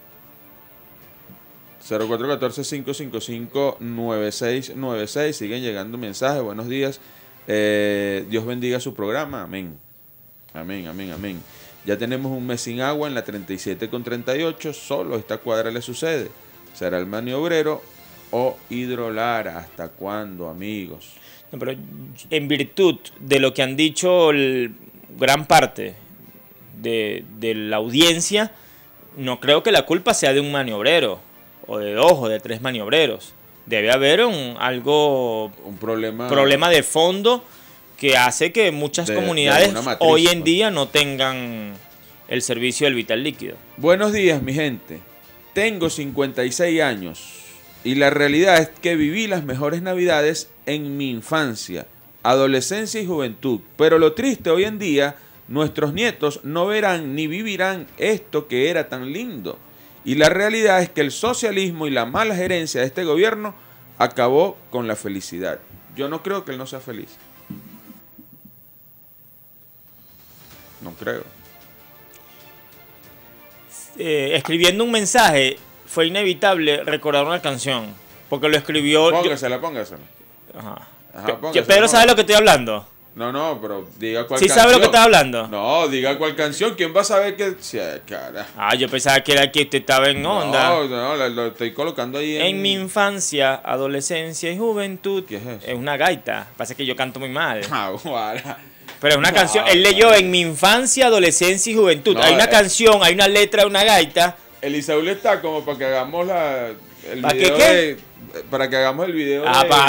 0414-555-9696. Siguen llegando mensajes. Buenos días. Dios bendiga su programa. Amén. Amén, amén, amén. Ya tenemos un mes sin agua en la 37 con 38. Solo esta cuadra le sucede. ¿Será el maniobrero o Hidrolara? ¿Hasta cuándo, amigos? No, pero en virtud de lo que han dicho gran parte de la audiencia, no creo que la culpa sea de un maniobrero, o de 2 o de 3 maniobreros. Debe haber un problema de fondo que hace que muchas comunidades hoy en día no tengan el servicio del vital líquido. Buenos días, mi gente. Tengo 56 años. Y la realidad es que viví las mejores navidades en mi infancia, adolescencia y juventud. Pero lo triste hoy en día, nuestros nietos no verán ni vivirán esto que era tan lindo. Y la realidad es que el socialismo y la mala gerencia de este gobierno acabó con la felicidad. Yo no creo que él no sea feliz. No creo. Escribiendo un mensaje, fue inevitable recordar una canción. Porque lo escribió... Póngasela. Ajá. Ajá, póngasela, Pedro sabe lo que estoy hablando. No, pero diga cuál canción. ¿Sí sabe lo que estás hablando? No, diga cuál canción. ¿Quién va a saber que...? Sí, cara. Yo pensaba que era que usted estaba en onda. No, lo estoy colocando ahí en mi infancia, adolescencia y juventud. ¿Qué es eso? Es una gaita. Pasa que yo canto muy mal. Guara. Pero es una canción. Él leyó en mi infancia, adolescencia y juventud. Hay una canción, hay una letra de una gaita. Elisaúl está como para que hagamos el ¿Para video qué? Para que hagamos el video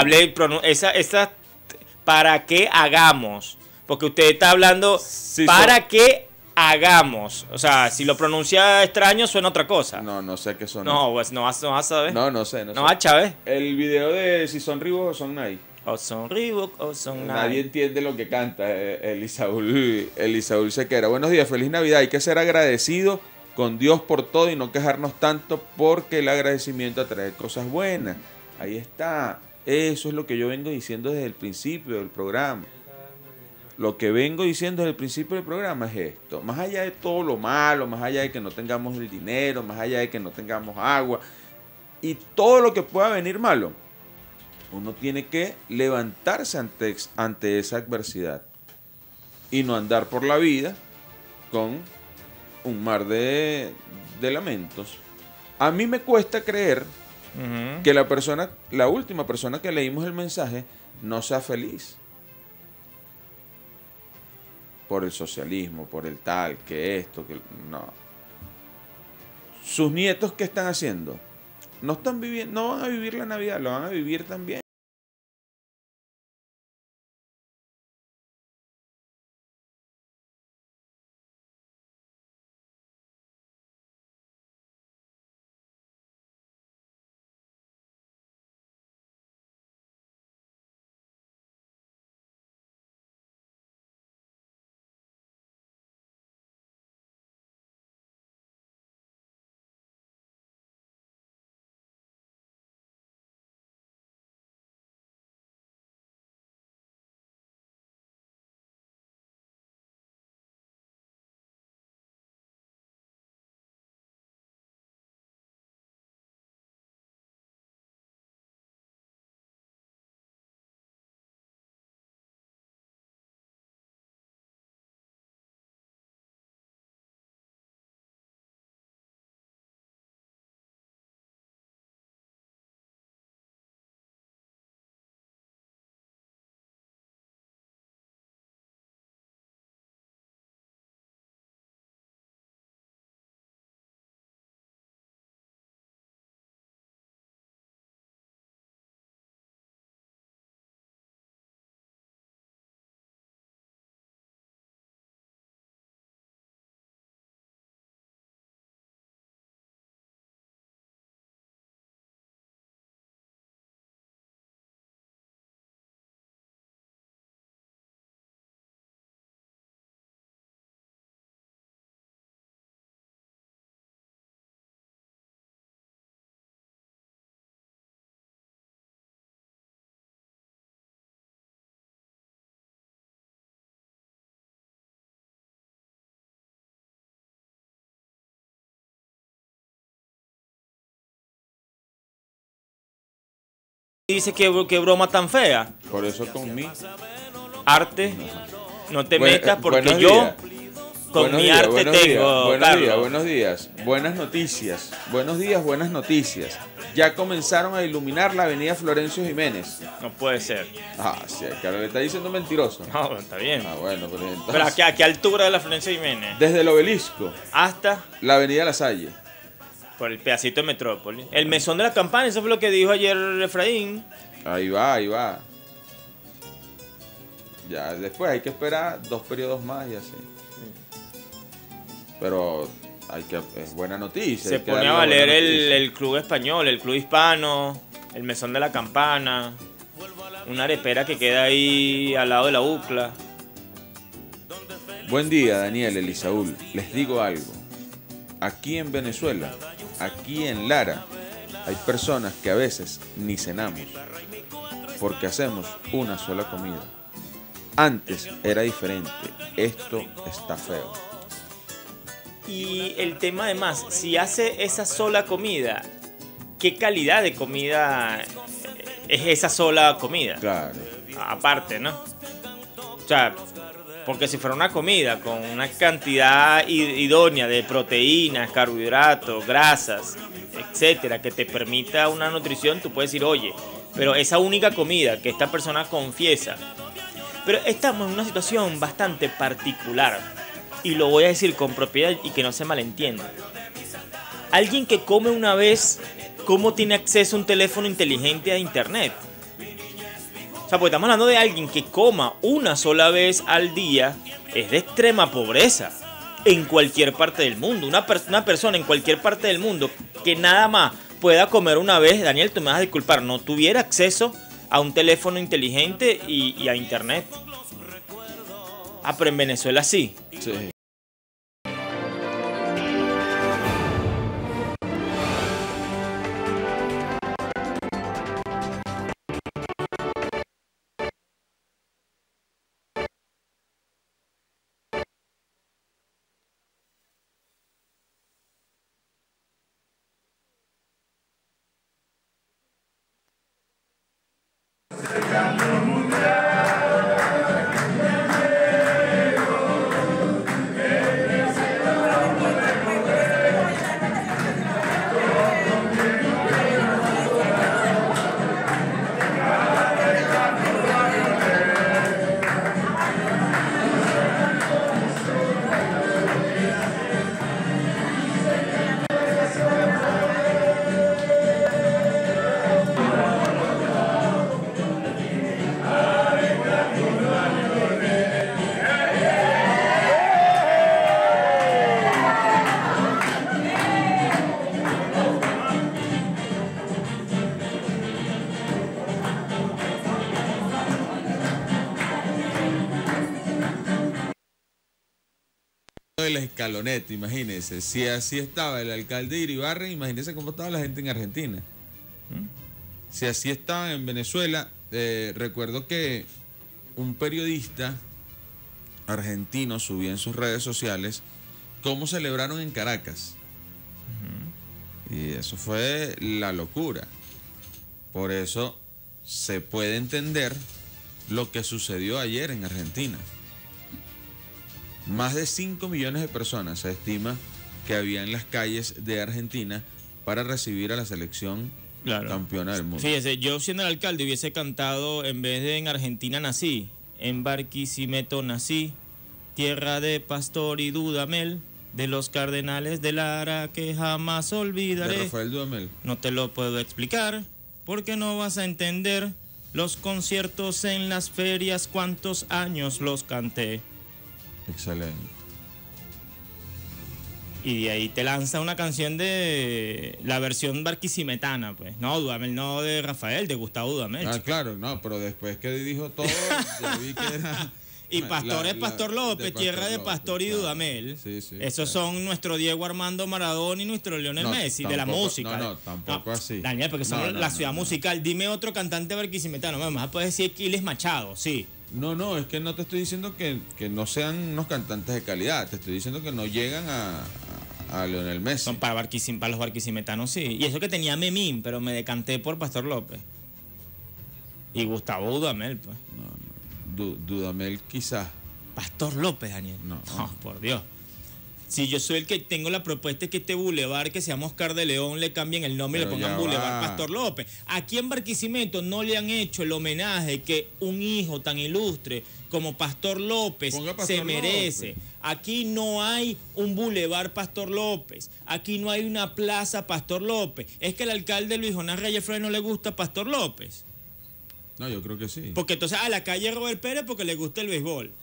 para que hagamos. Porque usted está hablando que hagamos. O sea, si lo pronuncia extraño suena otra cosa. No sé qué suena. No, pues no vas a saber. No sé. No vas a saber. El video de si son Reebok o son Nike. O son Reebok o son Nike. Nadie entiende lo que canta Elisaúl Sequera. Buenos días, feliz Navidad. Hay que ser agradecido con Dios por todo y no quejarnos tanto porque el agradecimiento atrae cosas buenas. Ahí está. Eso es lo que yo vengo diciendo desde el principio del programa. Lo que vengo diciendo desde el principio del programa es esto. Más allá de todo lo malo, más allá de que no tengamos el dinero, más allá de que no tengamos agua y todo lo que pueda venir malo, uno tiene que levantarse ante esa adversidad y no andar por la vida con un mar de lamentos. A mí me cuesta creer que la última persona que leímos el mensaje no sea feliz por el socialismo, por el tal, que esto, que no. Sus nietos, ¿qué están haciendo? No están viviendo, no van a vivir la Navidad, lo van a vivir también. Dice que broma tan fea. Por eso conmigo. Arte, no te metas porque yo con mi arte tengo. Buenos días. Buenas noticias. Buenos días, buenas noticias. Ya comenzaron a iluminar la avenida Florencio Jiménez. No puede ser. Sí, claro, le está diciendo mentiroso. No, está bien. Bueno, pero entonces... ¿Pero a qué altura de la Florencio Jiménez? Desde el Obelisco hasta la avenida La Salle. Por el pedacito de Metrópoli. El mesón de la campana, eso fue lo que dijo ayer Efraín. Ahí va. Ya después hay que esperar 2 periodos más y así. Pero es buena noticia. Se pone a valer el club español, el club hispano. el Mesón de la Campana, una arepera que queda ahí al lado de la UCLA. Buen día, Daniel, Elisaúl. Les digo algo. Aquí en Venezuela, aquí en Lara, hay personas que a veces ni cenamos porque hacemos una sola comida. Antes era diferente. Esto está feo. Y el tema además, si hace esa sola comida, ¿qué calidad de comida es esa sola comida? Claro. Aparte, ¿no? O sea, porque si fuera una comida con una cantidad idónea de proteínas, carbohidratos, grasas, etcétera, que te permita una nutrición, tú puedes decir, oye, pero esa única comida que esta persona confiesa. Pero estamos en una situación bastante particular, y lo voy a decir con propiedad y que no se malentienda. Alguien que come una vez, ¿cómo tiene acceso a un teléfono inteligente a internet? O sea, porque estamos hablando de alguien que coma una sola vez al día, es de extrema pobreza en cualquier parte del mundo. Una persona en cualquier parte del mundo que nada más pueda comer una vez, Daniel, tú me vas a disculpar, no tuviera acceso a un teléfono inteligente y a internet. Ah, pero en Venezuela sí. Sí. De la escaloneta, imagínense. Si así estaba el alcalde de Iribarren, imagínense cómo estaba la gente en Argentina. Si así estaban en Venezuela, recuerdo que un periodista argentino subía en sus redes sociales cómo celebraron en Caracas. Y eso fue la locura. Por eso se puede entender lo que sucedió ayer en Argentina. Más de 5 millones de personas se estima que había en las calles de Argentina para recibir a la selección campeona del mundo. Fíjese, yo siendo el alcalde hubiese cantado, en vez de en Argentina nací, en Barquisimeto nací, tierra de Pastor y Dudamel, de los cardenales de Lara que jamás olvidaré. De Rafael Dudamel. No te lo puedo explicar, porque no vas a entender los conciertos en las ferias, cuántos años los canté. Excelente. Y de ahí te lanza una canción de la versión barquisimetana, pues. No, Dudamel, no de Rafael, de Gustavo Dudamel. Ah, claro, no, pero después que dijo todo, yo vi que era... Y Pastor es Pastor López, tierra de Pastor y Dudamel. Sí, sí, esos son nuestro Diego Armando Maradona y nuestro Lionel Messi, tampoco, de la música. No, tampoco así. Daniel, porque son la ciudad musical. Dime otro cantante barquisimetano. Vamos a poder decir Aquiles Machado, sí. No, es que no te estoy diciendo que no sean unos cantantes de calidad. Te estoy diciendo que no llegan a Lionel Messi. Son para los barquisimetanos, sí. Y eso que tenía Memín, pero me decanté por Pastor López. Y Gustavo Dudamel, pues. Dudamel quizás. Pastor López, Daniel. No, por Dios. Si yo soy el que tengo la propuesta de que este bulevar que se llama Oscar de León le cambien el nombre y le pongan Bulevar Pastor López. Aquí en Barquisimeto no le han hecho el homenaje que un hijo tan ilustre como Pastor López se merece. López. Aquí no hay un bulevar Pastor López. Aquí no hay una plaza Pastor López. Es que el alcalde Luis Jonás Reyes Flores no le gusta Pastor López. No, yo creo que sí. Porque entonces a la calle Robert Pérez porque le gusta el béisbol.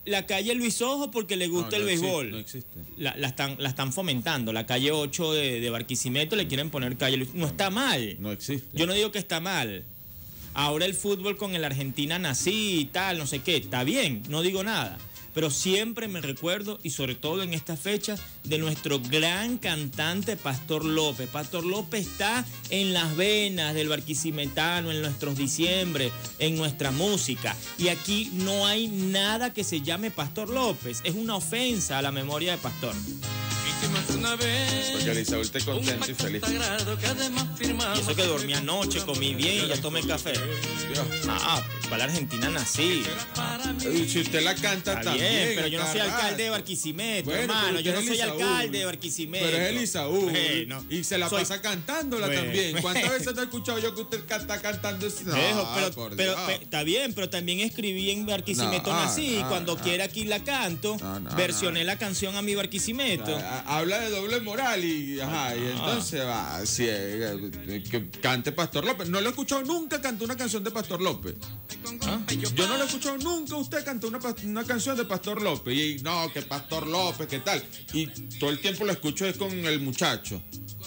la calle Luis Ojo porque le gusta el béisbol. No existe. La están fomentando. La calle 8 de Barquisimeto le quieren poner calle Luis. No está mal. No existe. Yo no digo que está mal. Ahora el fútbol con el Argentina nací y tal, no sé qué. Está bien, no digo nada. Pero siempre me recuerdo, y sobre todo en esta fecha, de nuestro gran cantante Pastor López. Pastor López está en las venas del barquisimetano, en nuestros diciembre, en nuestra música. Y aquí no hay nada que se llame Pastor López. Es una ofensa a la memoria de Pastor. Porque Elisaúl esté contento y feliz. Y eso que dormí anoche, comí bien y ya tomé café. Para la Argentina nací. Si usted la canta está también. Bien, pero yo no soy alcalde de Barquisimeto, bueno, hermano. Yo no soy alcalde de Barquisimeto. Pero es Elisaúl. Bueno, y se la pasa cantándola también. ¿Cuántas veces te he escuchado yo que usted está cantando eso? Pero está bien, pero también escribí en Barquisimeto nací. Cuando quiera aquí la canto. Versioné la canción a mi Barquisimeto. Habla de doble moral y entonces va, que cante Pastor López. No lo he escuchado nunca cantar una canción de Pastor López. Yo no lo he escuchado nunca usted cantó una canción de Pastor López. Y no, que Pastor López, ¿qué tal? Y todo el tiempo lo escucho es con el muchacho.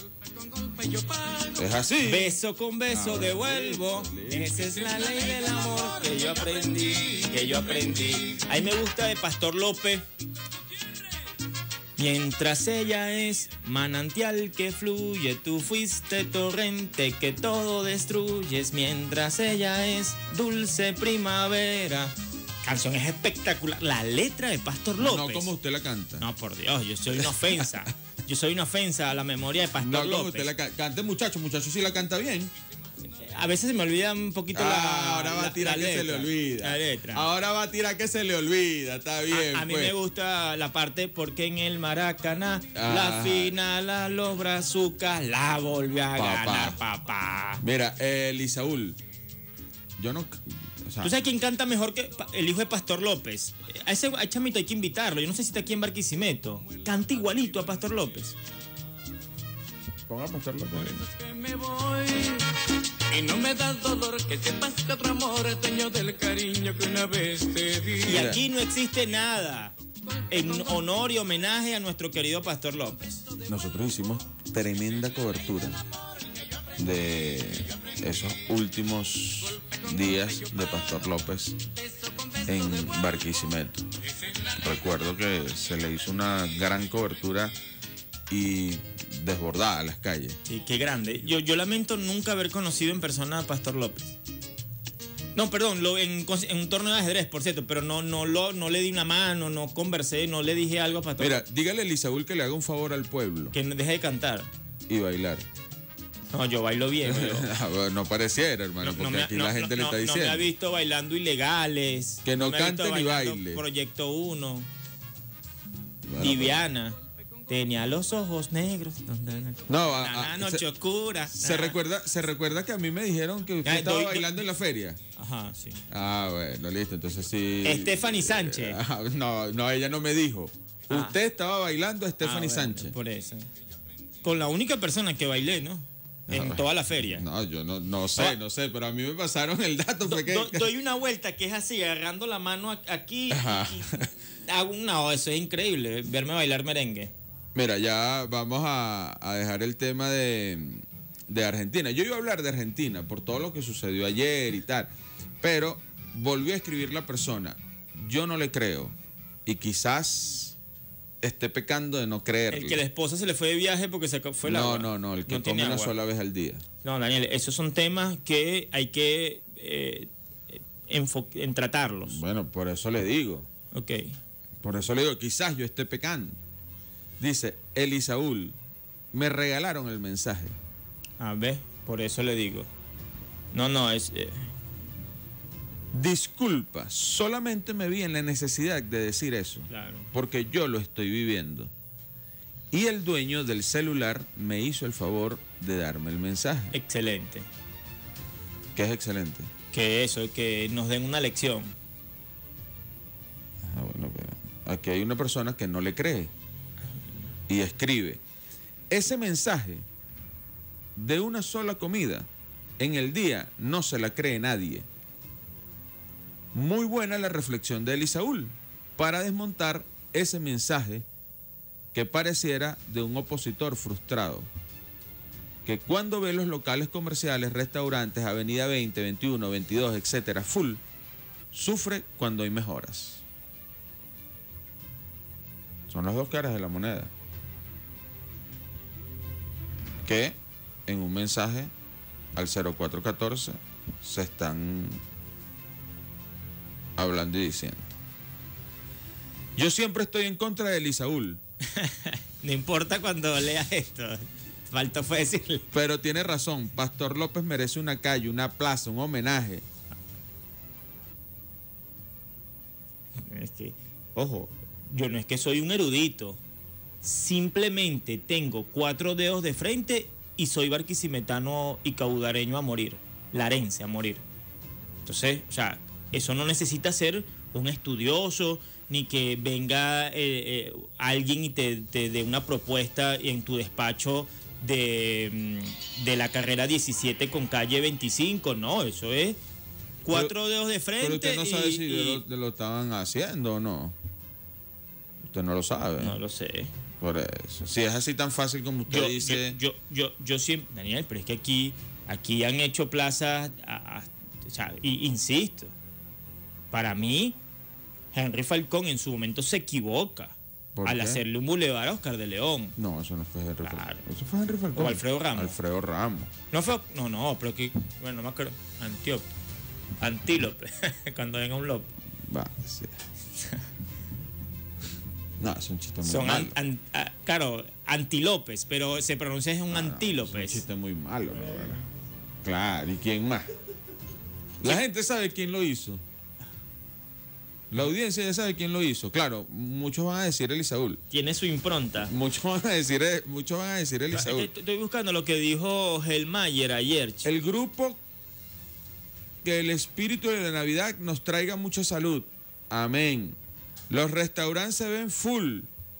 Es así. Beso con beso devuelvo. Esa es la ley del amor que yo aprendí. A mí me gusta de Pastor López. Mientras ella es manantial que fluye, tú fuiste torrente que todo destruyes. Mientras ella es dulce primavera. Canción es espectacular. La letra de Pastor López. No como usted la canta. No, por Dios, yo soy una ofensa. Yo soy una ofensa a la memoria de Pastor López. No como usted la cante, muchacho sí la canta bien. A veces se me olvida un poquito ahora va a tirar que se le olvida. La letra. Ahora va a tirar que se le olvida, está bien. A mí me gusta la parte porque en el Maracaná la final a los brazucas la volvió a ganar, papá. Mira, Elisaúl, yo no... ¿Tú sabes quién canta mejor que el hijo de Pastor López? A ese chamito hay que invitarlo. Yo no sé si está aquí en Barquisimeto. Canta igualito a Pastor López. Ponga a Pastor López. Me voy y no me da dolor que sepas que otro amor es dueño del cariño que una vez te di. Y aquí no existe nada en honor y homenaje a nuestro querido Pastor López. Nosotros hicimos tremenda cobertura de esos últimos días de Pastor López en Barquisimeto. Recuerdo que se le hizo una gran cobertura y desbordada las calles. Sí, qué grande. Yo lamento nunca haber conocido en persona a Pastor López. No, perdón, en un torneo de ajedrez, por cierto, pero no le di una mano, no conversé, no le dije algo a Pastor Mira, López. dígale a Elisaúl que le haga un favor al pueblo. Que deje de cantar. Y bailar. No, yo bailo bien. No pareciera, hermano, porque aquí la gente le está diciendo. No me ha visto bailando ilegales. Que no cante ni baile. Proyecto 1. Bueno, Viviana. Tenía los ojos negros. Noche oscura. Se recuerda que a mí me dijeron que usted estaba bailando en la feria. Ajá, sí. Bueno, listo. Entonces sí. Stephanie Sánchez. No, ella no me dijo. Usted estaba bailando a Stephanie Sánchez. Por eso. Con la única persona que bailé, ¿no? En toda la feria. No, yo no sé, pero a mí me pasaron el dato. Doy una vuelta que es así, agarrando la mano aquí y hago eso es increíble, verme bailar merengue. Mira, ya vamos a dejar el tema de Argentina. Yo iba a hablar de Argentina por todo lo que sucedió ayer y tal, pero volvió a escribir la persona. Yo no le creo y quizás esté pecando de no creerle. El que la esposa se le fue de viaje porque se fue el agua. No, el que come una sola vez al día. No, Daniel, esos son temas que hay que en tratarlos. Bueno, por eso le digo. Ok. Por eso le digo, quizás yo esté pecando. Dice, Elisaúl, me regalaron el mensaje. A ver, por eso le digo. No, es... Disculpa, solamente me vi en la necesidad de decir eso. Claro. Porque yo lo estoy viviendo. Y el dueño del celular me hizo el favor de darme el mensaje. Excelente. ¿Qué es excelente? Que nos den una lección. Bueno, pero aquí hay una persona que no le cree. Y escribe, ese mensaje de una sola comida en el día no se la cree nadie. Muy buena la reflexión de Elisaúl. para desmontar ese mensaje que pareciera de un opositor frustrado, que cuando ve los locales comerciales, restaurantes, Avenida 20, 21, 22, etcétera, full, sufre cuando hay mejoras. Son las dos caras de la moneda. Que en un mensaje al 0414 se están hablando y diciendo. Yo siempre estoy en contra de Elisaúl. No importa cuando leas esto. Falta fue decirle. Pero tiene razón. Pastor López merece una calle, una plaza, un homenaje. Es que, ojo, yo no es que soy un erudito. Simplemente tengo 4 dedos de frente y soy barquisimetano y caudareño a morir. Larense a morir. Entonces, o sea, eso no necesita ser un estudioso, ni que venga alguien y te dé una propuesta en tu despacho de la carrera 17 con calle 25. No, eso es 4 dedos de frente. Pero usted no sabe si lo estaban haciendo o no. Usted no lo sabe. No lo sé. Por eso. Si es así tan fácil como usted dice. Yo siempre, Daniel, pero es que aquí han hecho plazas, o sea, insisto, para mí, Henry Falcón en su momento se equivoca al hacerle un bulevar a Oscar de León. No, eso no fue Henry Falcón. Eso fue Henry Falcón. O Alfredo Ramos. Alfredo Ramos. No, pero que, bueno, no me acuerdo. Antílope, cuando venga un lobo. Va, sí. No, es un chiste muy malo. Claro, antílopes, pero se pronuncia es un antílope. Es un chiste muy malo, ¿no? Claro, ¿y quién más? La gente sabe quién lo hizo. La audiencia ya sabe quién lo hizo. Claro, muchos van a decir Elisaúl. Tiene su impronta. Muchos van a decir Elisaúl. Estoy buscando lo que dijo Hellmayer ayer. El grupo, que el espíritu de la Navidad nos traiga mucha salud. Amén. Los restaurantes se ven full.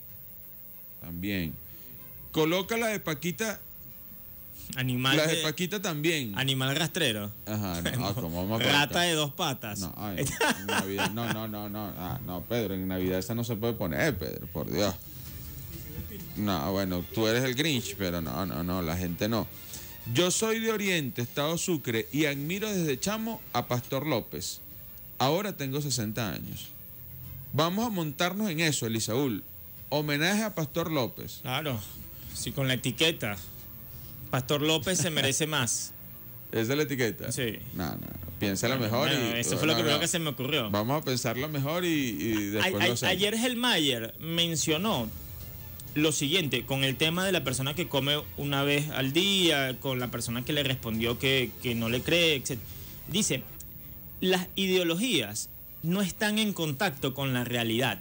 También. Coloca la de Paquita. Animal la de Paquita también. Animal rastrero. Ajá, no, ¿cómo vamos a Rata de 2 patas. No, en Navidad, no, Pedro, en Navidad esa no se puede poner, Pedro, por Dios. No, bueno, tú eres el Grinch, pero no, la gente no. Yo soy de Oriente, Estado Sucre, y admiro desde chamo a Pastor López. Ahora tengo 60 años. Vamos a montarnos en eso, Elisaúl. Homenaje a Pastor López. Claro, sí, con la etiqueta. Pastor López se merece más. ¿Esa es la etiqueta? Sí. No. Piénsala mejor. Bueno, eso fue lo primero que se me ocurrió. Vamos a pensarlo mejor y después lo hacemos. Ayer Hellmayer mencionó lo siguiente, con el tema de la persona que come una vez al día, con la persona que le respondió que no le cree, etc. Dice, las ideologías no están en contacto con la realidad.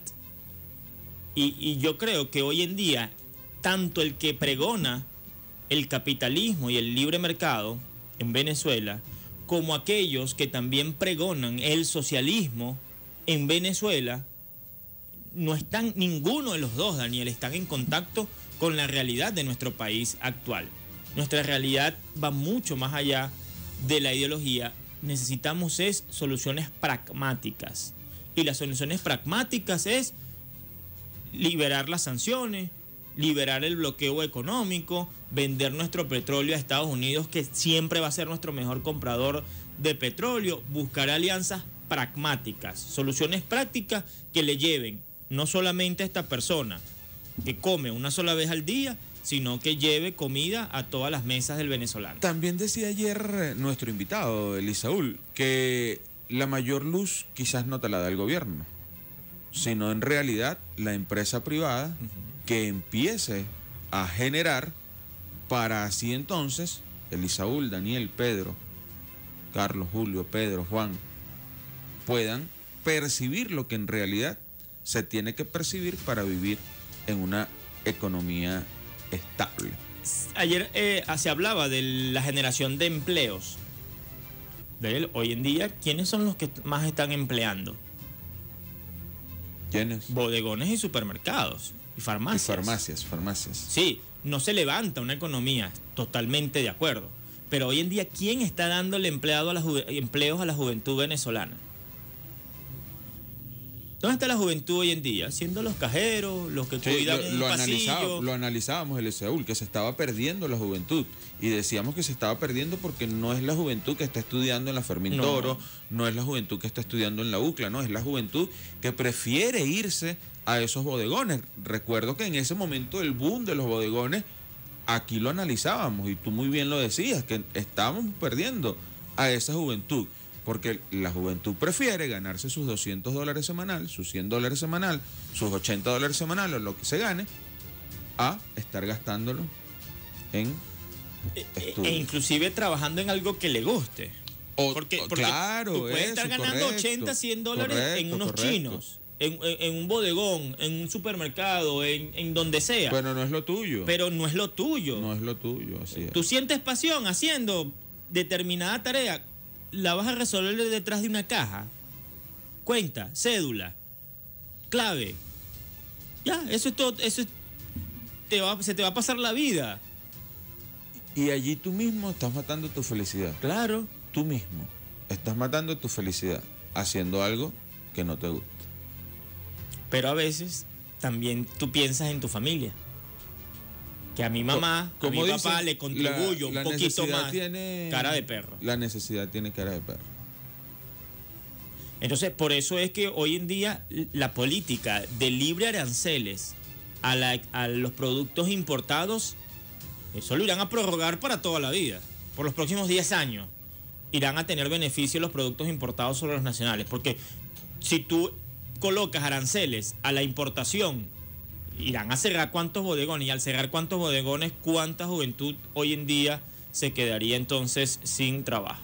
Y yo creo que hoy en día, tanto el que pregona el capitalismo y el libre mercado en Venezuela, como aquellos que también pregonan el socialismo en Venezuela, no están, ninguno de los dos, Daniel, están en contacto con la realidad de nuestro país actual. Nuestra realidad va mucho más allá de la ideología. Necesitamos soluciones pragmáticas. Y las soluciones pragmáticas es liberar las sanciones, liberar el bloqueo económico, vender nuestro petróleo a Estados Unidos, que siempre va a ser nuestro mejor comprador de petróleo, buscar alianzas pragmáticas, soluciones prácticas que le lleven no solamente a esta persona que come una sola vez al día, sino que lleve comida a todas las mesas del venezolano. También decía ayer nuestro invitado, Elisaúl, que la mayor luz quizás no te la da el gobierno, sino en realidad la empresa privada que empiece a generar para así entonces Elisaúl, Daniel, Pedro, Carlos, Julio, Pedro, Juan puedan percibir lo que en realidad se tiene que percibir para vivir en una economía estable. Ayer se hablaba de la generación de empleos. Hoy en día, ¿quiénes son los que más están empleando? ¿Quiénes? Bodegones y supermercados y farmacias. Farmacias. Sí, no se levanta una economía, totalmente de acuerdo. Pero hoy en día, ¿quién está dándole empleos a la juventud venezolana? ¿Dónde está la juventud hoy en día? Siendo los cajeros, los que cuidan un pasillo. Lo analizábamos, Eliseúl, que se estaba perdiendo la juventud. Y decíamos que se estaba perdiendo porque no es la juventud que está estudiando en la Fermín Toro, no es la juventud que está estudiando en la UCLA, no, es la juventud que prefiere irse a esos bodegones. Recuerdo que en ese momento el boom de los bodegones, aquí lo analizábamos y tú muy bien lo decías, que estábamos perdiendo a esa juventud. Porque la juventud prefiere ganarse sus $200 semanal, sus $100 semanal, sus $80 semanal o lo que se gane, a estar gastándolo en estudios. E inclusive trabajando en algo que le guste. Porque claro, tú puedes estar ganando $80, $100 en unos chinos, en un bodegón, en un supermercado, en donde sea. Pero no es lo tuyo. Pero no es lo tuyo. No es lo tuyo, así es. Tú sientes pasión haciendo determinada tarea. La vas a resolver detrás de una caja. Cuenta, cédula, clave. Ya, eso es todo. Se te va a pasar la vida. Y allí tú mismo estás matando tu felicidad. Claro. Tú mismo estás matando tu felicidad haciendo algo que no te gusta. Pero a veces también tú piensas en tu familia. Que a mi mamá, a mi papá le contribuyo un poquito más. Cara de perro. La necesidad tiene cara de perro. Entonces, por eso es que hoy en día la política de libre aranceles a los productos importados, eso lo irán a prorrogar para toda la vida. Por los próximos 10 años irán a tener beneficio los productos importados sobre los nacionales. Porque si tú colocas aranceles a la importación, irán a cerrar cuántos bodegones, y al cerrar cuántos bodegones, cuánta juventud hoy en día se quedaría entonces sin trabajo.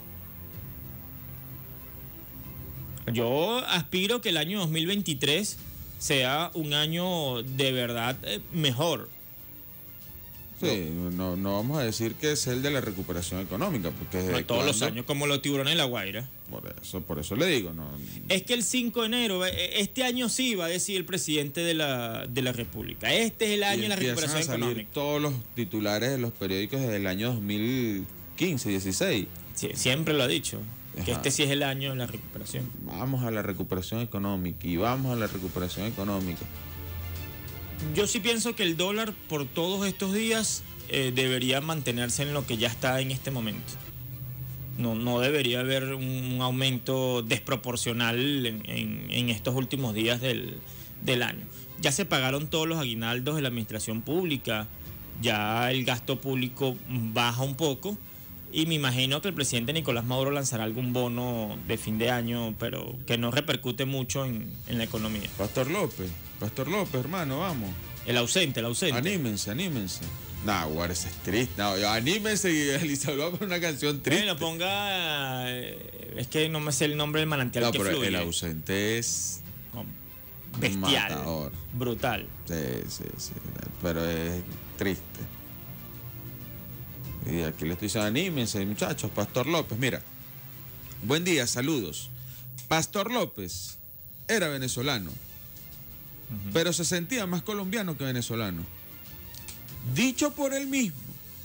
Yo aspiro que el año 2023 sea un año de verdad mejor. Sí, no vamos a decir que es el de la recuperación económica, porque no todos los años, como los tiburones en La Guaira. Por eso le digo, no. Es que el 5 de enero, este año sí va a decir el presidente de la República. Este es el año de la recuperación económica. Todos los titulares de los periódicos desde el año 2015, 16. Sí, siempre lo ha dicho. Que este sí es el año de la recuperación. Vamos a la recuperación económica y vamos a la recuperación económica. Yo sí pienso que el dólar por todos estos días debería mantenerse en lo que ya está en este momento. No debería haber un aumento desproporcional en estos últimos días del año. Ya se pagaron todos los aguinaldos de la administración pública, ya el gasto público baja un poco y me imagino que el presidente Nicolás Maduro lanzará algún bono de fin de año, pero que no repercute mucho en la economía. Pastor López, hermano, vamos. El ausente. Anímense. Guar, ese es triste. No, anímense y Elizabeth va a poner una canción triste. Bueno, ponga. Es que no me sé el nombre del manantial que pero fluye. El ausente es. Bestial. Matador. Brutal. Sí. Pero es triste. Y aquí le estoy diciendo, anímense, muchachos. Pastor López, mira. Buen día, saludos. Pastor López era venezolano, pero se sentía más colombiano que venezolano. Dicho por él mismo.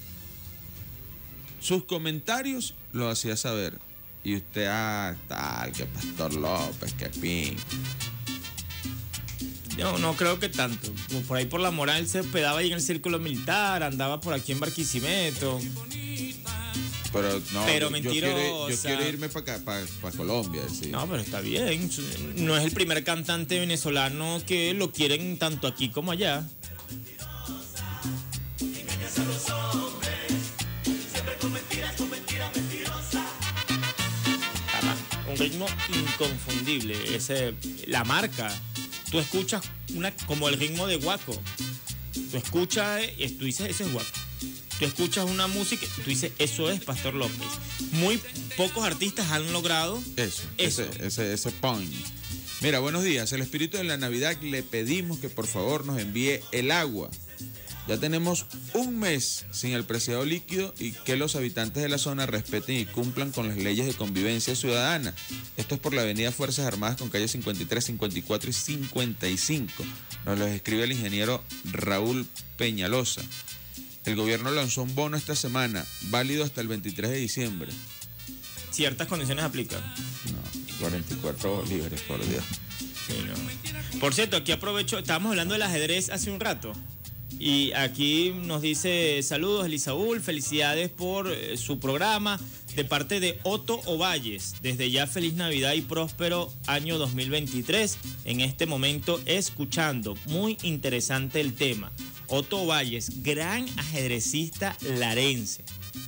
Sus comentarios lo hacía saber. Y usted, tal, que Pastor López, que pin. No creo que tanto. Por ahí por La Moral se hospedaba ahí en el círculo militar, andaba por aquí en Barquisimeto. Pero mentiroso. Yo quiero irme para Colombia. Sí. No, pero está bien. No es el primer cantante venezolano que lo quieren tanto aquí como allá. Un ritmo inconfundible. La marca. Tú escuchas como el ritmo de Guaco. Tú escuchas y tú dices, ese es Guaco. Tú escuchas una música y tú dices, eso es Pastor López. Muy pocos artistas han logrado eso. Ese point. Mira, buenos días. El espíritu de la Navidad, le pedimos que por favor nos envíe el agua. Ya tenemos un mes sin el preciado líquido y que los habitantes de la zona respeten y cumplan con las leyes de convivencia ciudadana. Esto es por la avenida Fuerzas Armadas con calle 53, 54 y 55. Nos lo escribe el ingeniero Raúl Peñalosa. El gobierno lanzó un bono esta semana, válido hasta el 23 de diciembre. ¿Ciertas condiciones aplican? No, 44 bolívares, por Dios. Sí, no. Por cierto, aquí aprovecho, estábamos hablando del ajedrez hace un rato. Y aquí nos dice saludos Elisaúl, felicidades por su programa de parte de Otto Ovalles. Desde ya feliz Navidad y próspero año 2023. En este momento escuchando. Muy interesante el tema. Otto Ovalles, gran ajedrecista larense.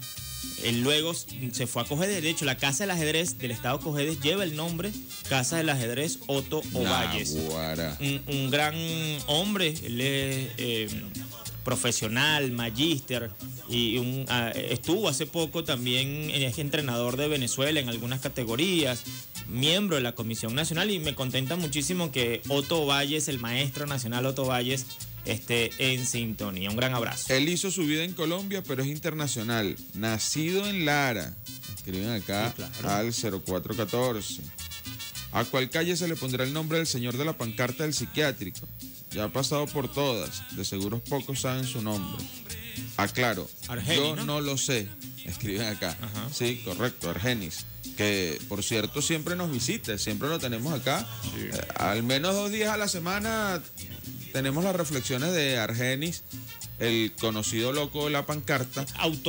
Él luego se fue a Cojedes. De hecho, la Casa del Ajedrez del Estado Cojedes lleva el nombre Casa del Ajedrez Otto Ovalles. Un gran hombre. Él es profesional, magíster. Y estuvo hace poco también, es entrenador de Venezuela en algunas categorías. Miembro de la Comisión Nacional. Y me contenta muchísimo que Otto Ovalles, el maestro nacional Otto Ovalles, esté en sintonía. Un gran abrazo. Él hizo su vida en Colombia, pero es internacional. Nacido en Lara. Escriben acá, sí, claro, al 0414. ¿A cuál calle se le pondrá el nombre del señor de la pancarta del psiquiátrico? Ya ha pasado por todas. De seguro pocos saben su nombre. Aclaro, yo no lo sé. Escriben acá. Ajá. Sí, correcto, Argenis. Que, por cierto, siempre nos visita. Siempre lo tenemos acá. Sí. Al menos 2 días a la semana tenemos las reflexiones de Argenis, el conocido loco de la pancarta.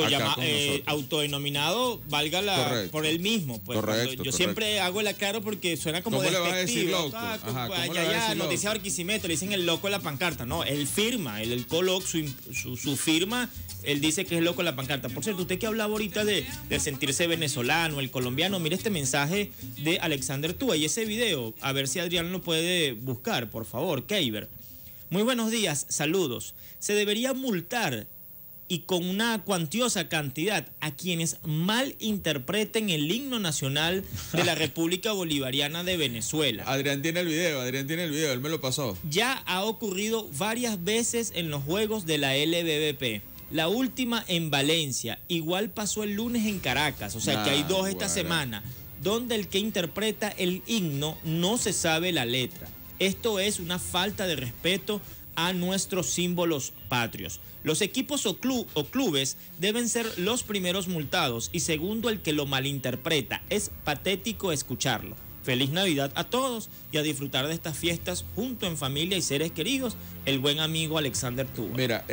Autodenominado, valga la por él mismo. Pues, correcto. Yo siempre hago el aclaro porque suena como ¿cómo despectivo. Le vas a decir loco? Allá, Noticia Barquisimeto, le dicen el loco de la pancarta. No, él firma, él coloca su firma. Él dice que es loco de la pancarta. Por cierto, usted que hablaba ahorita de sentirse venezolano, el colombiano, mire este mensaje de Alexander Túa y ese video. A ver si Adrián lo puede buscar, por favor, Keiber. Muy buenos días, saludos. Se debería multar y con una cuantiosa cantidad a quienes mal interpreten el himno nacional de la República Bolivariana de Venezuela. Adrián tiene el video, él me lo pasó. Ya ha ocurrido varias veces en los juegos de la LBBP. La última en Valencia, igual pasó el lunes en Caracas, o sea que hay 2 esta semana, donde el que interpreta el himno no se sabe la letra. Esto es una falta de respeto a nuestros símbolos patrios. Los equipos o clubes deben ser los primeros multados y segundo el que lo malinterpreta. Es patético escucharlo. Feliz Navidad a todos y a disfrutar de estas fiestas junto en familia y seres queridos. El buen amigo Alexander Túa. Mira,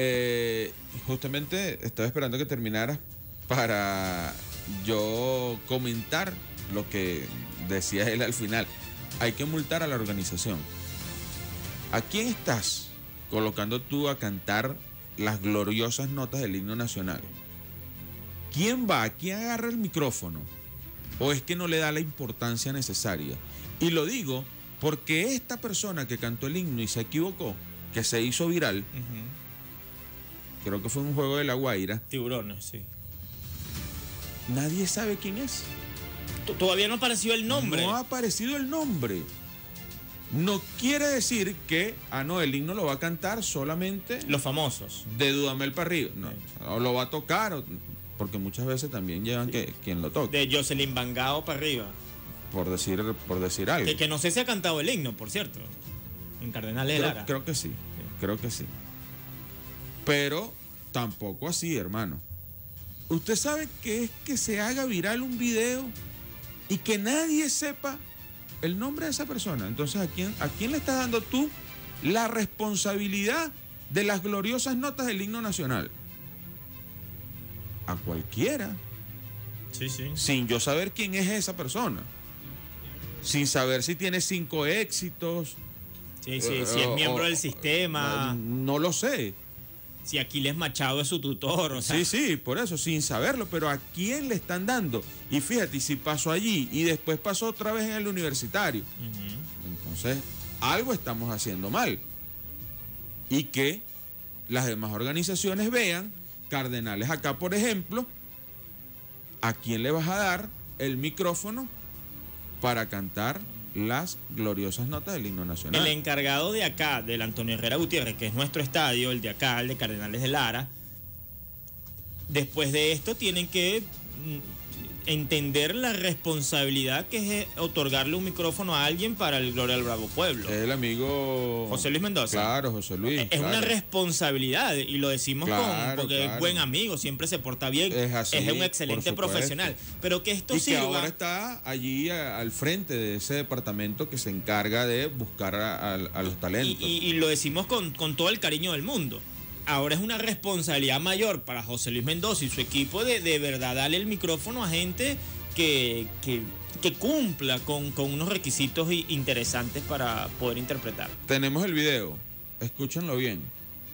justamente estaba esperando que terminaras para yo comentar lo que decía él al final. Hay que multar a la organización. ¿A quién estás colocando tú a cantar las gloriosas notas del himno nacional? ¿Quién va? ¿Quién agarra el micrófono? ¿O es que no le da la importancia necesaria? Y lo digo porque esta persona que cantó el himno y se equivocó, que se hizo viral, creo que fue un juego de La Guaira. Tiburones, sí. Nadie sabe quién es. Todavía no apareció el nombre. No ha aparecido el nombre. No quiere decir que, el himno lo va a cantar solamente los famosos. De Dudamel para arriba. No, o lo va a tocar, porque muchas veces también llevan quien lo toque. De Jocelyn Bangao para arriba. Por decir algo. Que no sé si ha cantado el himno, por cierto. En Cardenales de Lara. Creo que sí. Pero tampoco así, hermano. Usted sabe que es que se haga viral un video y que nadie sepa el nombre de esa persona. Entonces, ¿a quién le estás dando tú la responsabilidad de las gloriosas notas del himno nacional? A cualquiera. Sí. Sin yo saber quién es esa persona. Sin saber si tiene 5 éxitos. Sí, si es miembro del sistema. No lo sé. Si Aquiles Machado es su tutor, o sea. Sí, por eso, sin saberlo, pero ¿a quién le están dando? Y fíjate, si pasó allí y después pasó otra vez en el universitario. Entonces, algo estamos haciendo mal. Y que las demás organizaciones vean, Cardenales acá, por ejemplo, ¿a quién le vas a dar el micrófono para cantar las gloriosas notas del himno nacional? El encargado de acá, del Antonio Herrera Gutiérrez, que es nuestro estadio, el de acá, el de Cardenales de Lara, después de esto tienen que entender la responsabilidad que es otorgarle un micrófono a alguien para el Gloria al Bravo Pueblo. El amigo José Luis Mendoza. Claro, José Luis. Es una responsabilidad y lo decimos porque claro. es buen amigo, siempre se porta bien, Es así, es un excelente por supuesto. profesional. Pero que esto y sirva. que ahora está allí al frente de ese departamento que se encarga de buscar a los talentos. Y lo decimos con todo el cariño del mundo. Ahora es una responsabilidad mayor para José Luis Mendoza y su equipo de verdad darle el micrófono a gente que cumpla con unos requisitos interesantes para poder interpretar. Tenemos el video, escúchenlo bien.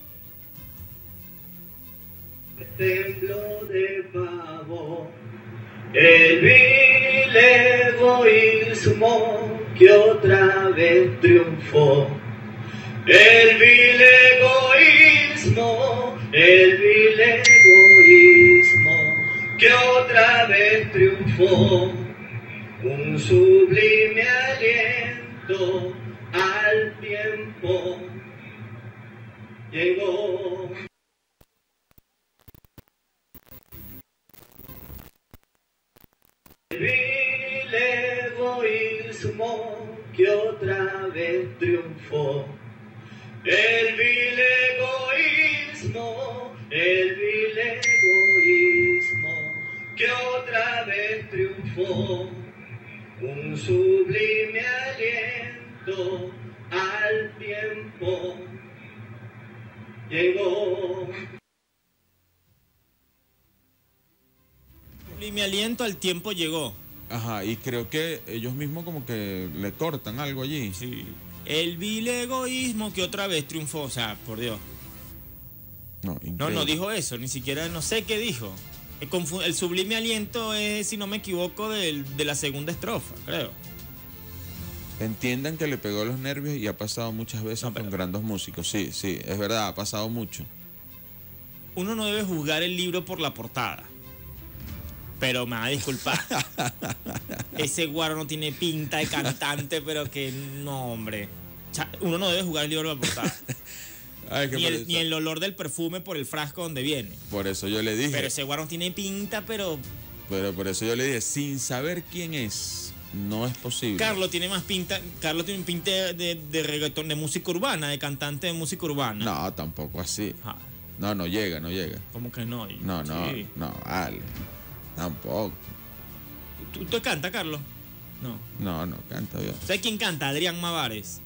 Templo de pavo, el vil egoísmo que otra vez triunfó. El vil egoísmo que otra vez triunfó. Un sublime aliento al tiempo llegó. El vil egoísmo que otra vez triunfó. El vil egoísmo que otra vez triunfó. Un sublime aliento al tiempo llegó. Sublime aliento al tiempo llegó. Ajá, y creo que ellos mismos como que le cortan algo allí. Sí. El vil egoísmo que otra vez triunfó, o sea, por Dios. No dijo eso, ni siquiera, no sé qué dijo. El sublime aliento es, si no me equivoco, de la segunda estrofa, creo. Entiendan que le pegó los nervios y ha pasado muchas veces con grandes músicos. Sí, es verdad, ha pasado mucho. Uno no debe juzgar el libro por la portada. Pero me va a disculpar. Ese guaro no tiene pinta de cantante, pero que no, hombre. Uno no debe jugar el libro por la portada. Ay, ni el olor del perfume por el frasco donde viene. Por eso yo le dije. Pero ese guaro no tiene pinta, pero por eso yo le dije, sin saber quién es, no es posible. Carlos tiene pinta de reggaetón, de música urbana, de cantante de música urbana. No, tampoco así. No llega. ¿Cómo que no? No, vale. Tampoco. ¿Tú cantas, Carlos? No canta bien. ¿Sabes quién canta? Adrián Mavares.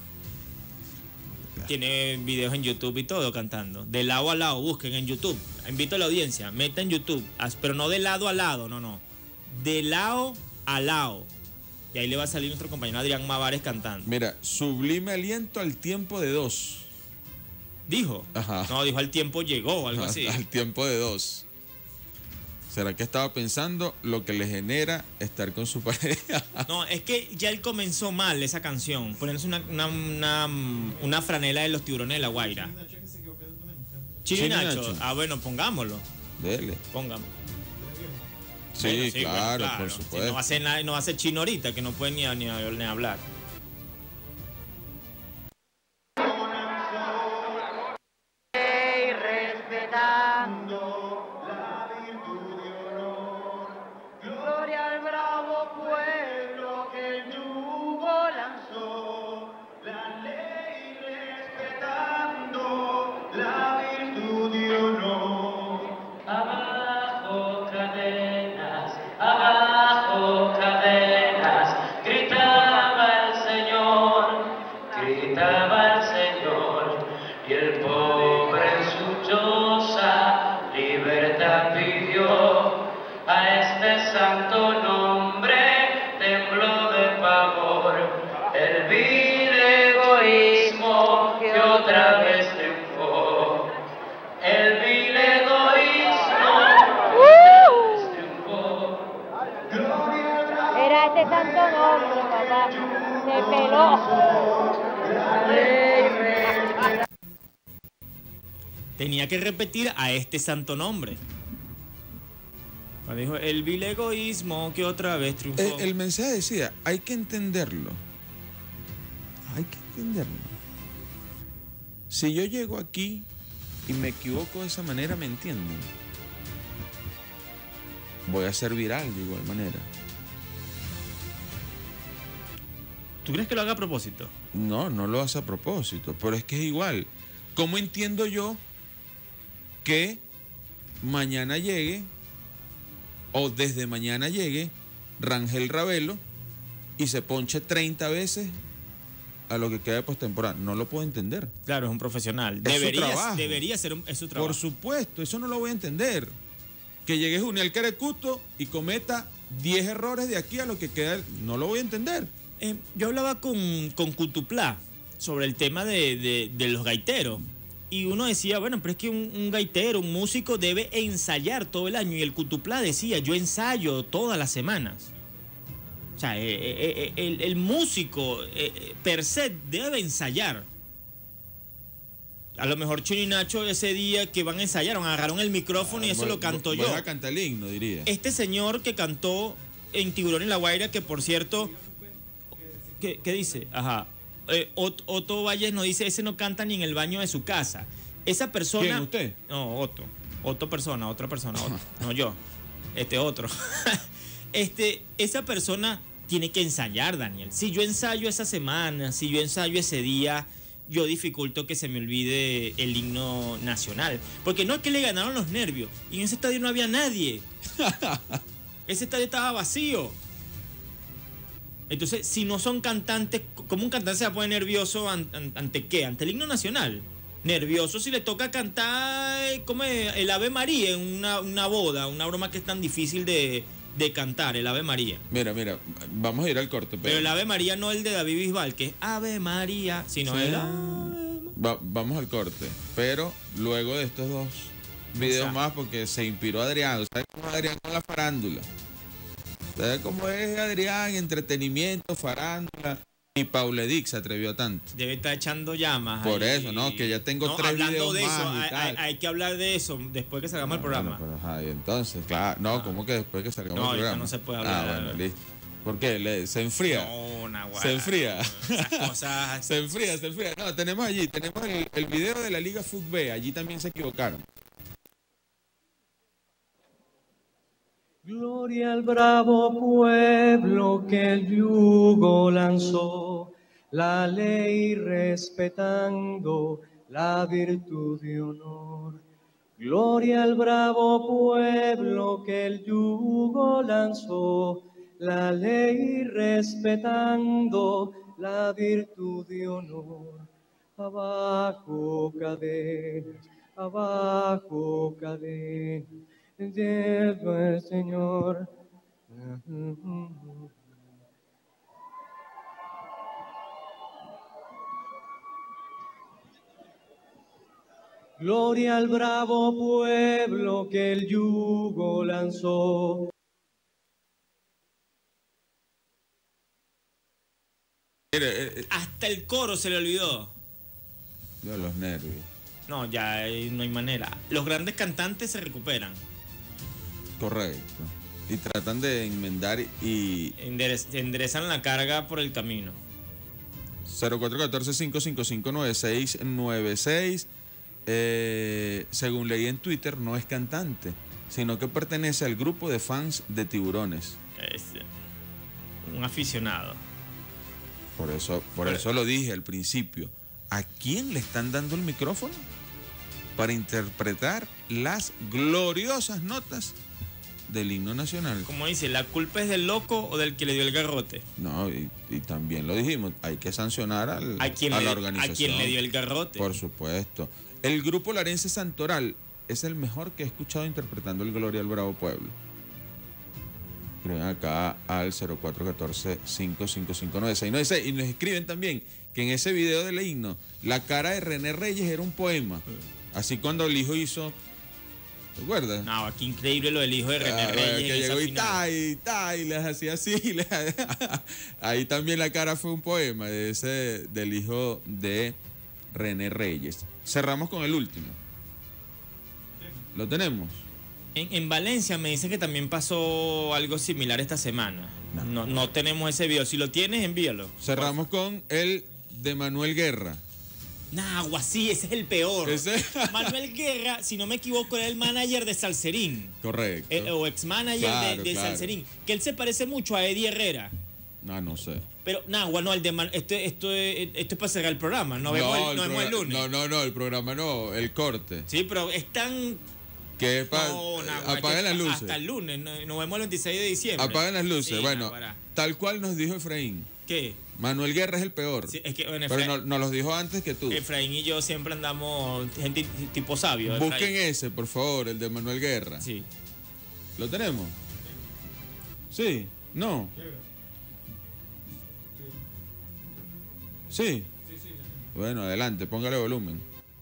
Tiene videos en YouTube y todo cantando. De lado a lado, busquen en YouTube. Invito a la audiencia, meta en YouTube. Pero no de lado a lado, no. De lado a lado. Y ahí le va a salir nuestro compañero Adrián Mavares cantando. Mira, sublime aliento al tiempo de dos. ¿Dijo? Ajá. No, dijo al tiempo llegó, algo así. Al tiempo de dos. ¿Será que estaba pensando lo que le genera estar con su pareja? No, es que ya él comenzó mal esa canción, poniéndose una franela de los Tiburones de la Guaira. Chino y Nacho. Ah, bueno, pongámoslo. Dele. Póngamelo. Sí, bueno, claro, por Si supuesto. no va a ser Chino ahorita, que no puede ni hablar. Gloria al bravo pueblo que el yugo lanzó, la ley respetando, la virtud y honor. Abajo cadenas, gritaba el Señor, y el pobre en su choza libertad pidió. A este santo nombre tembló de pavor el vil egoísmo que otra vez triunfó. El vil egoísmo que otra vez triunfó. Era este santo nombre, papá. Se peló. Tenía que repetir a este santo nombre. Cuando dijo el vil egoísmo que otra vez triunfó. El mensaje decía, hay que entenderlo. Si yo llego aquí y me equivoco de esa manera, ¿me entienden? voy a ser viral de igual manera. ¿Tú crees que lo haga a propósito? No, no lo hace a propósito, pero es que es igual. ¿Cómo entiendo yo que mañana llegue, o desde mañana llegue, Rangel Ravelo y se ponche 30 veces a lo que queda de postemporada? No lo puedo entender. Claro, es un profesional. Es su trabajo. Debería ser es su trabajo. Por supuesto, eso no lo voy a entender. Que llegue Juniel Carecuto y cometa 10 errores de aquí a lo que queda, no lo voy a entender. Yo hablaba con Cutuplá sobre el tema de los gaiteros. Y uno decía, bueno, pero es que un gaitero, un músico debe ensayar todo el año. Y el Cutuplá decía, yo ensayo todas las semanas. O sea, el músico per se debe ensayar. A lo mejor Chino y Nacho ese día que van a ensayar, agarraron el micrófono y eso lo canto yo. Voy a cantar el himno, diría. Este señor que cantó en Tiburón en la Guaira, que por cierto, ¿qué dice? Ajá. Otto Valles nos dice, ese no canta ni en el baño de su casa. Esa persona... ¿Quién, usted? No, otra persona. No, yo. Otro. Esa persona tiene que ensayar, Daniel. Si yo ensayo esa semana, si yo ensayo ese día, yo dificulto que se me olvide el himno nacional. Porque no es que le ganaron los nervios. Y en ese estadio no había nadie. Ese estadio estaba vacío. Entonces, si no son cantantes, ¿cómo un cantante se va a poner nervioso ante qué? Ante el himno nacional. Nervioso si le toca cantar como el Ave María en una boda, una broma que es tan difícil de cantar, el Ave María. Mira, vamos a ir al corte. Pero el Ave María no el de David Bisbal, que es Ave María, sino sí. el... Vamos al corte, pero luego de estos dos videos más, porque se inspiró Adrián. ¿Sabes cómo es Adrián con la farándula? ¿Sabes cómo es Adrián? Entretenimiento, farándula. Y Paula Edic se atrevió a tanto. Debe estar echando llamas. Por eso, ¿no? Que ya tengo 3 videos de eso, más y tal. hay que hablar de eso después que salgamos el programa. Bueno, pero, y entonces, claro. No, ¿cómo que después que salgamos el programa? No se puede hablar. Bueno, listo. ¿Por qué? ¿Se enfría? No, Naguará. Se enfría. Esas cosas... se enfría. No, tenemos el video de la Liga Fut B. Allí también se equivocaron. Gloria al bravo pueblo que el yugo lanzó, la ley respetando la virtud de honor. Gloria al bravo pueblo que el yugo lanzó, la ley respetando la virtud de honor. Abajo cadenas, lleva el Señor. Gloria al bravo pueblo que el yugo lanzó. Hasta el coro se le olvidó. De los nervios. No, ya no hay manera. Los grandes cantantes se recuperan. Correcto. Y tratan de enmendar y... enderezan la carga por el camino. 0414-555-9696. Según leí en Twitter, no es cantante, sino que pertenece al grupo de fans de Tiburones. Es un aficionado. Por eso lo dije al principio. ¿A quién le están dando el micrófono para interpretar las gloriosas notas del himno nacional? Como dice, ¿la culpa es del loco o del que le dio el garrote? No, y también lo dijimos, hay que sancionar a la organización. A quien le dio el garrote. Por supuesto. El grupo larense Santoral es el mejor que he escuchado interpretando el Gloria al Bravo Pueblo. Escriben acá al 0414-555-9696. Y nos escriben también que en ese video del himno, la cara de René Reyes era un poema. Así cuando el hijo hizo... ¿Te acuerdas? No, qué increíble lo del hijo de René Reyes. Que llegó y les hacía así. Ahí también la cara fue un poema del hijo de René Reyes. Cerramos con el último. ¿Lo tenemos? En Valencia me dicen que también pasó algo similar esta semana. No tenemos ese video. Si lo tienes, envíalo. Cerramos con el de Manuel Guerra. Nagua, sí, ese es el peor. Manuel Guerra, si no me equivoco, era el manager de Salserín. Correcto. O ex-manager Claro, de claro. Salserín. Que él se parece mucho a Eddie Herrera. No sé. Pero, Nagua, no, el de esto es para cerrar el programa. Nos vemos el lunes. No, el programa no, el corte. Sí, pero es tan... Que es para apagar las luces. Hasta el lunes, nos vemos el 26 de diciembre. Apagan las luces. Sí, bueno, Naguará. tal cual nos dijo Efraín. ¿Qué? Manuel Guerra es el peor. Sí, es que, bueno, pero nos los dijo antes que tú. Efraín y yo siempre andamos gente tipo sabio. Busquen ese, por favor, el de Manuel Guerra. Sí. ¿Lo tenemos? Sí. No. Sí. Bueno, adelante, póngale volumen.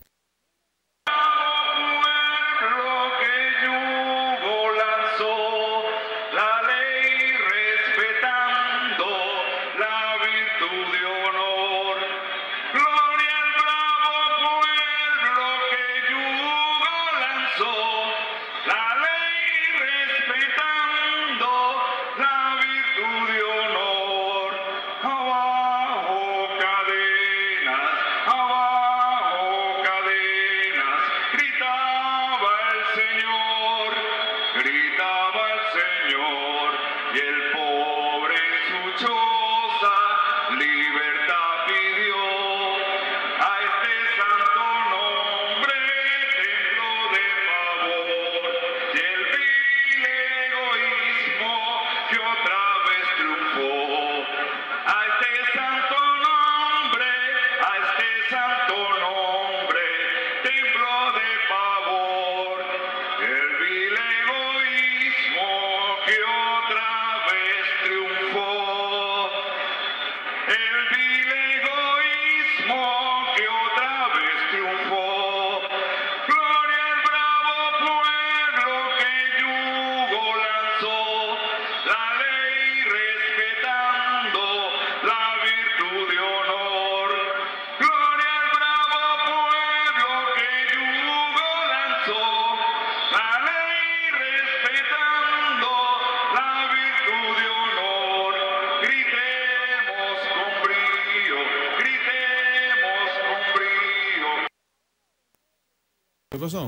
¿Qué pasó?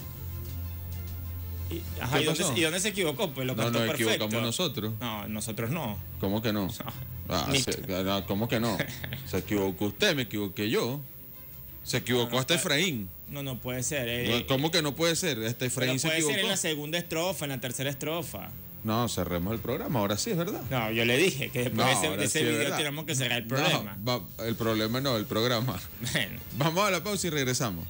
Ajá, ¿y dónde se equivocó? Pues lo cantó perfecto. Equivocamos nosotros. No, nosotros no. ¿Cómo que no? ¿Cómo que no? Se equivocó usted, me equivoqué yo. Se equivocó hasta Efraín. No puede ser. ¿Cómo que no puede ser? Hasta Efraín se equivocó. Puede ser en la segunda estrofa, en la tercera estrofa. No, cerremos el programa, ahora sí es verdad. No, yo le dije que después de ese video tenemos que cerrar el programa. No, el problema no, el programa. Bueno. Vamos a la pausa y regresamos.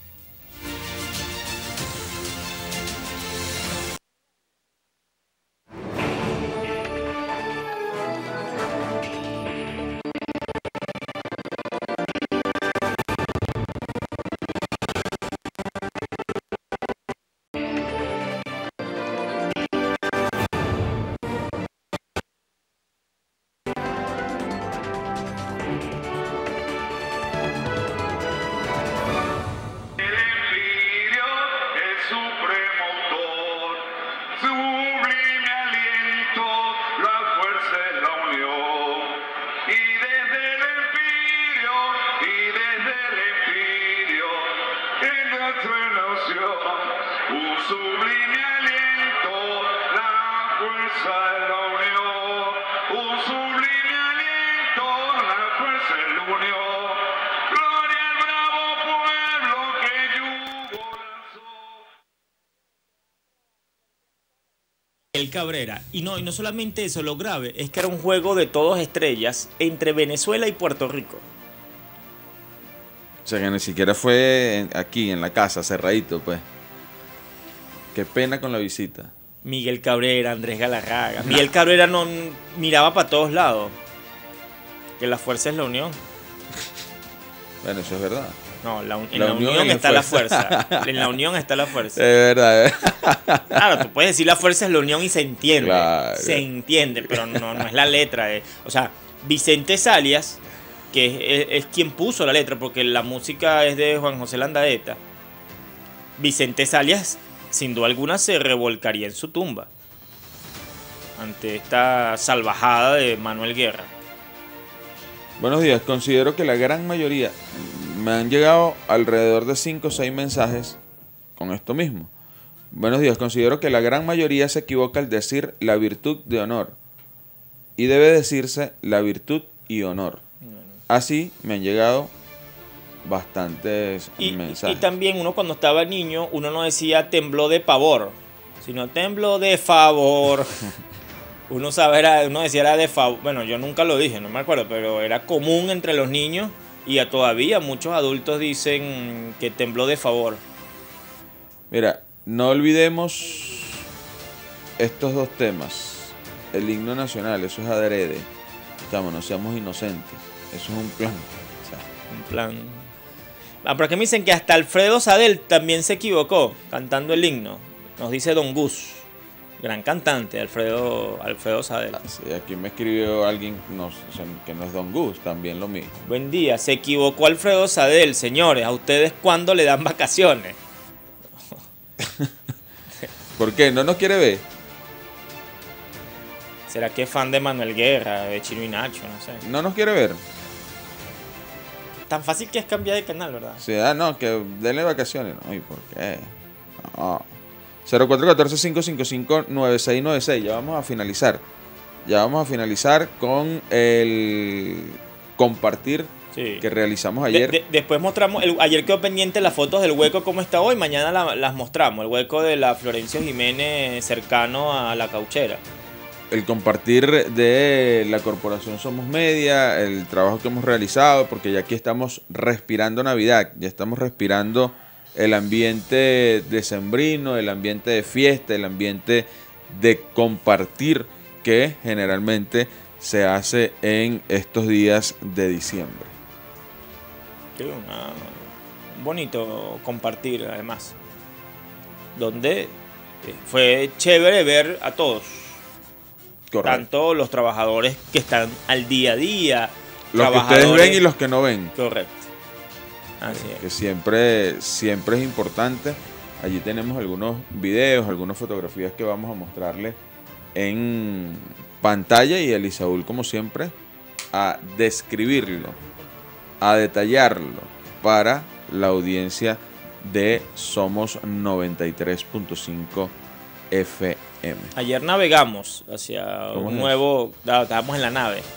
Cabrera. Y no solamente eso, lo grave es que era un juego de todos estrellas entre Venezuela y Puerto Rico. O sea que ni siquiera fue aquí en la casa, cerradito, pues. Qué pena con la visita. Miguel Cabrera, Andrés Galarraga. Miguel Cabrera no miraba para todos lados. Que la fuerza es la unión. Bueno, eso es verdad. No, en la unión está la fuerza. En la unión está la fuerza. Es verdad. Claro, tú puedes decir la fuerza es la unión y se entiende. Claro. Se entiende, pero no es la letra. O sea, Vicente Salias, que es quien puso la letra, porque la música es de Juan José Landaeta. Vicente Salias, sin duda alguna, se revolcaría en su tumba ante esta salvajada de Manuel Guerra. Buenos días. Considero que la gran mayoría, me han llegado alrededor de 5 o 6 mensajes con esto mismo. Buenos días, considero que la gran mayoría se equivoca al decir la virtud de honor y debe decirse la virtud y honor. Así me han llegado bastantes mensajes. Y también uno cuando estaba niño, uno no decía tembló de pavor, sino tembló de favor. Uno decía era de favor. Bueno, yo nunca lo dije, no me acuerdo, pero era común entre los niños y todavía muchos adultos dicen que tembló de favor. Mira, no olvidemos estos dos temas. El himno nacional, eso es adrede. Chamo, no seamos inocentes. Eso es un plan. O sea, un plan. Pero aquí me dicen que hasta Alfredo Sadel también se equivocó cantando el himno. Nos dice Don Gus. Gran cantante, Alfredo Sadel. Sí, aquí me escribió alguien que no es Don Gus, también lo mismo. Buen día, se equivocó Alfredo Sadel, señores. ¿A ustedes cuándo le dan vacaciones? ¿Por qué? ¿No nos quiere ver? ¿Será que es fan de Manuel Guerra, de Chino y Nacho? No sé. ¿No nos quiere ver? Tan fácil que es cambiar de canal, ¿verdad? Sí, no, que denle vacaciones. No, ¿y por qué? No. 0414-555-9696. Ya vamos a finalizar. Ya vamos a finalizar con el compartir que realizamos ayer. Después mostramos, ayer quedó pendiente las fotos del hueco como está hoy, mañana las mostramos, el hueco de la Florencio Jiménez cercano a la Cauchera. El compartir de la Corporación Somos Media, el trabajo que hemos realizado, porque ya aquí estamos respirando Navidad, ya estamos respirando el ambiente decembrino, el ambiente de fiesta, el ambiente de compartir que generalmente se hace en estos días de diciembre. Sí, un bonito compartir además, donde fue chévere ver a todos. Correcto. Tanto los trabajadores que están al día a día, los que ustedes ven y los que no ven. Correcto. Así es. Que siempre es importante. Allí tenemos algunos videos, algunas fotografías que vamos a mostrarles en pantalla y Elisaúl, como siempre, a describirlo, a detallarlo para la audiencia de Somos 93.5 FM. Ayer navegamos hacia un nuevo... Estábamos en la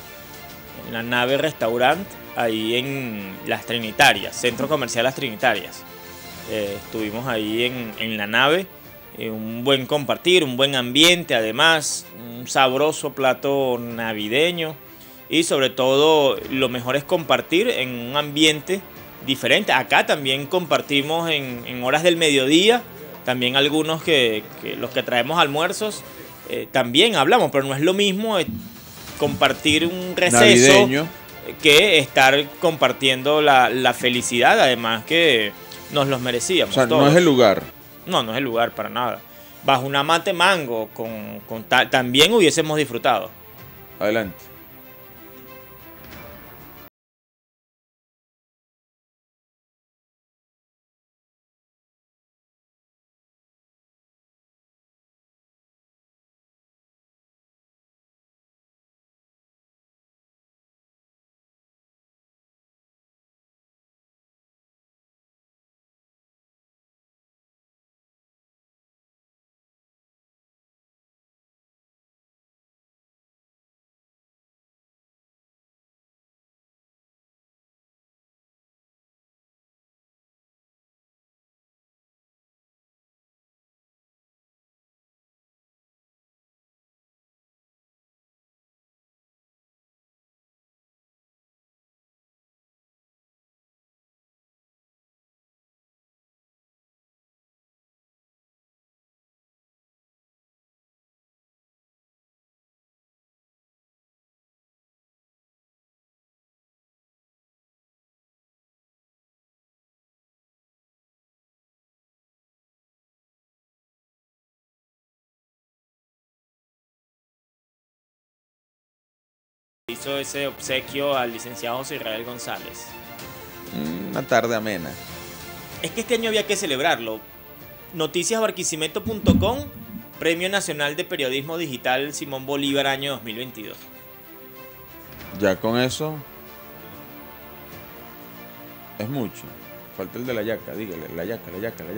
nave restaurante, ahí en Las Trinitarias, Centro Comercial Las Trinitarias. Estuvimos ahí en la nave, un buen compartir, un buen ambiente, además, un sabroso plato navideño y sobre todo lo mejor es compartir en un ambiente diferente. Acá también compartimos en horas del mediodía, también algunos que los que traemos almuerzos, también hablamos, pero no es lo mismo compartir un receso navideño que estar compartiendo la felicidad, además que nos los merecíamos. O sea, todos. No es el lugar. No es el lugar para nada. Bajo una mate mango también hubiésemos disfrutado. Adelante. Hizo ese obsequio al licenciado José Israel González. Una tarde amena. Es que este año había que celebrarlo. Noticiasbarquisimeto.com, Premio Nacional de Periodismo Digital Simón Bolívar año 2022. Ya con eso Es mucho. Falta el de la yaca, dígale. La yaca.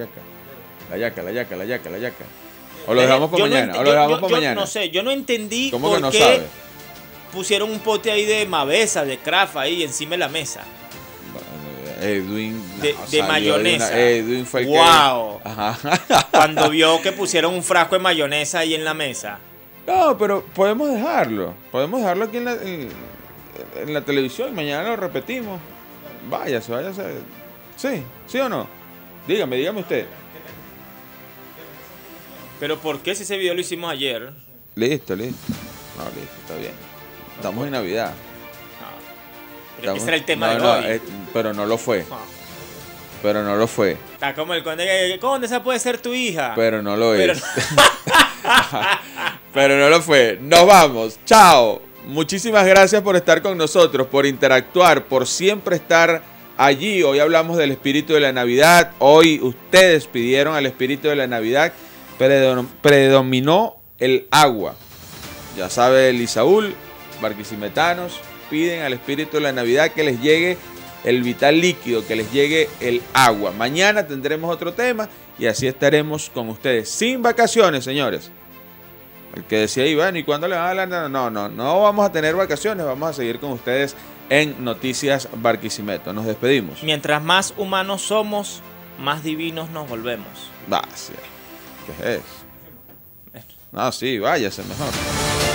O lo dejamos para mañana. Yo no sé, yo no entendí ¿Cómo por que no qué sabe? pusieron un pote ahí de Mavesa, de Kraft ahí encima de la mesa. Edwin. De mayonesa. Edwin fue el ¡Wow! que. Ajá. Cuando vio que pusieron un frasco de mayonesa ahí en la mesa. No, pero podemos dejarlo. Podemos dejarlo aquí en la televisión y mañana lo repetimos. Váyase. ¿Sí o no? Dígame usted. ¿Pero por qué si ese video lo hicimos ayer? Listo. No, listo, está bien. Estamos en Navidad. Pero ese era el tema de hoy. Pero no lo fue. Está como el conde. ¿Conde, esa puede ser tu hija? Pero no lo es. Pero no lo fue. Nos vamos. Chao. Muchísimas gracias por estar con nosotros, por interactuar, por siempre estar allí. Hoy hablamos del espíritu de la Navidad. Hoy ustedes pidieron al espíritu de la Navidad. Predominó el agua. Ya sabe Lisaúl, barquisimetanos, piden al espíritu de la Navidad que les llegue el vital líquido, que les llegue el agua. Mañana tendremos otro tema y así estaremos con ustedes. Sin vacaciones, señores. El que decía ahí, bueno, ¿y cuándo le van a hablar? No vamos a tener vacaciones, vamos a seguir con ustedes en Noticias Barquisimeto. Nos despedimos. Mientras más humanos somos, más divinos nos volvemos. ¿Qué es eso? No, sí, váyase mejor.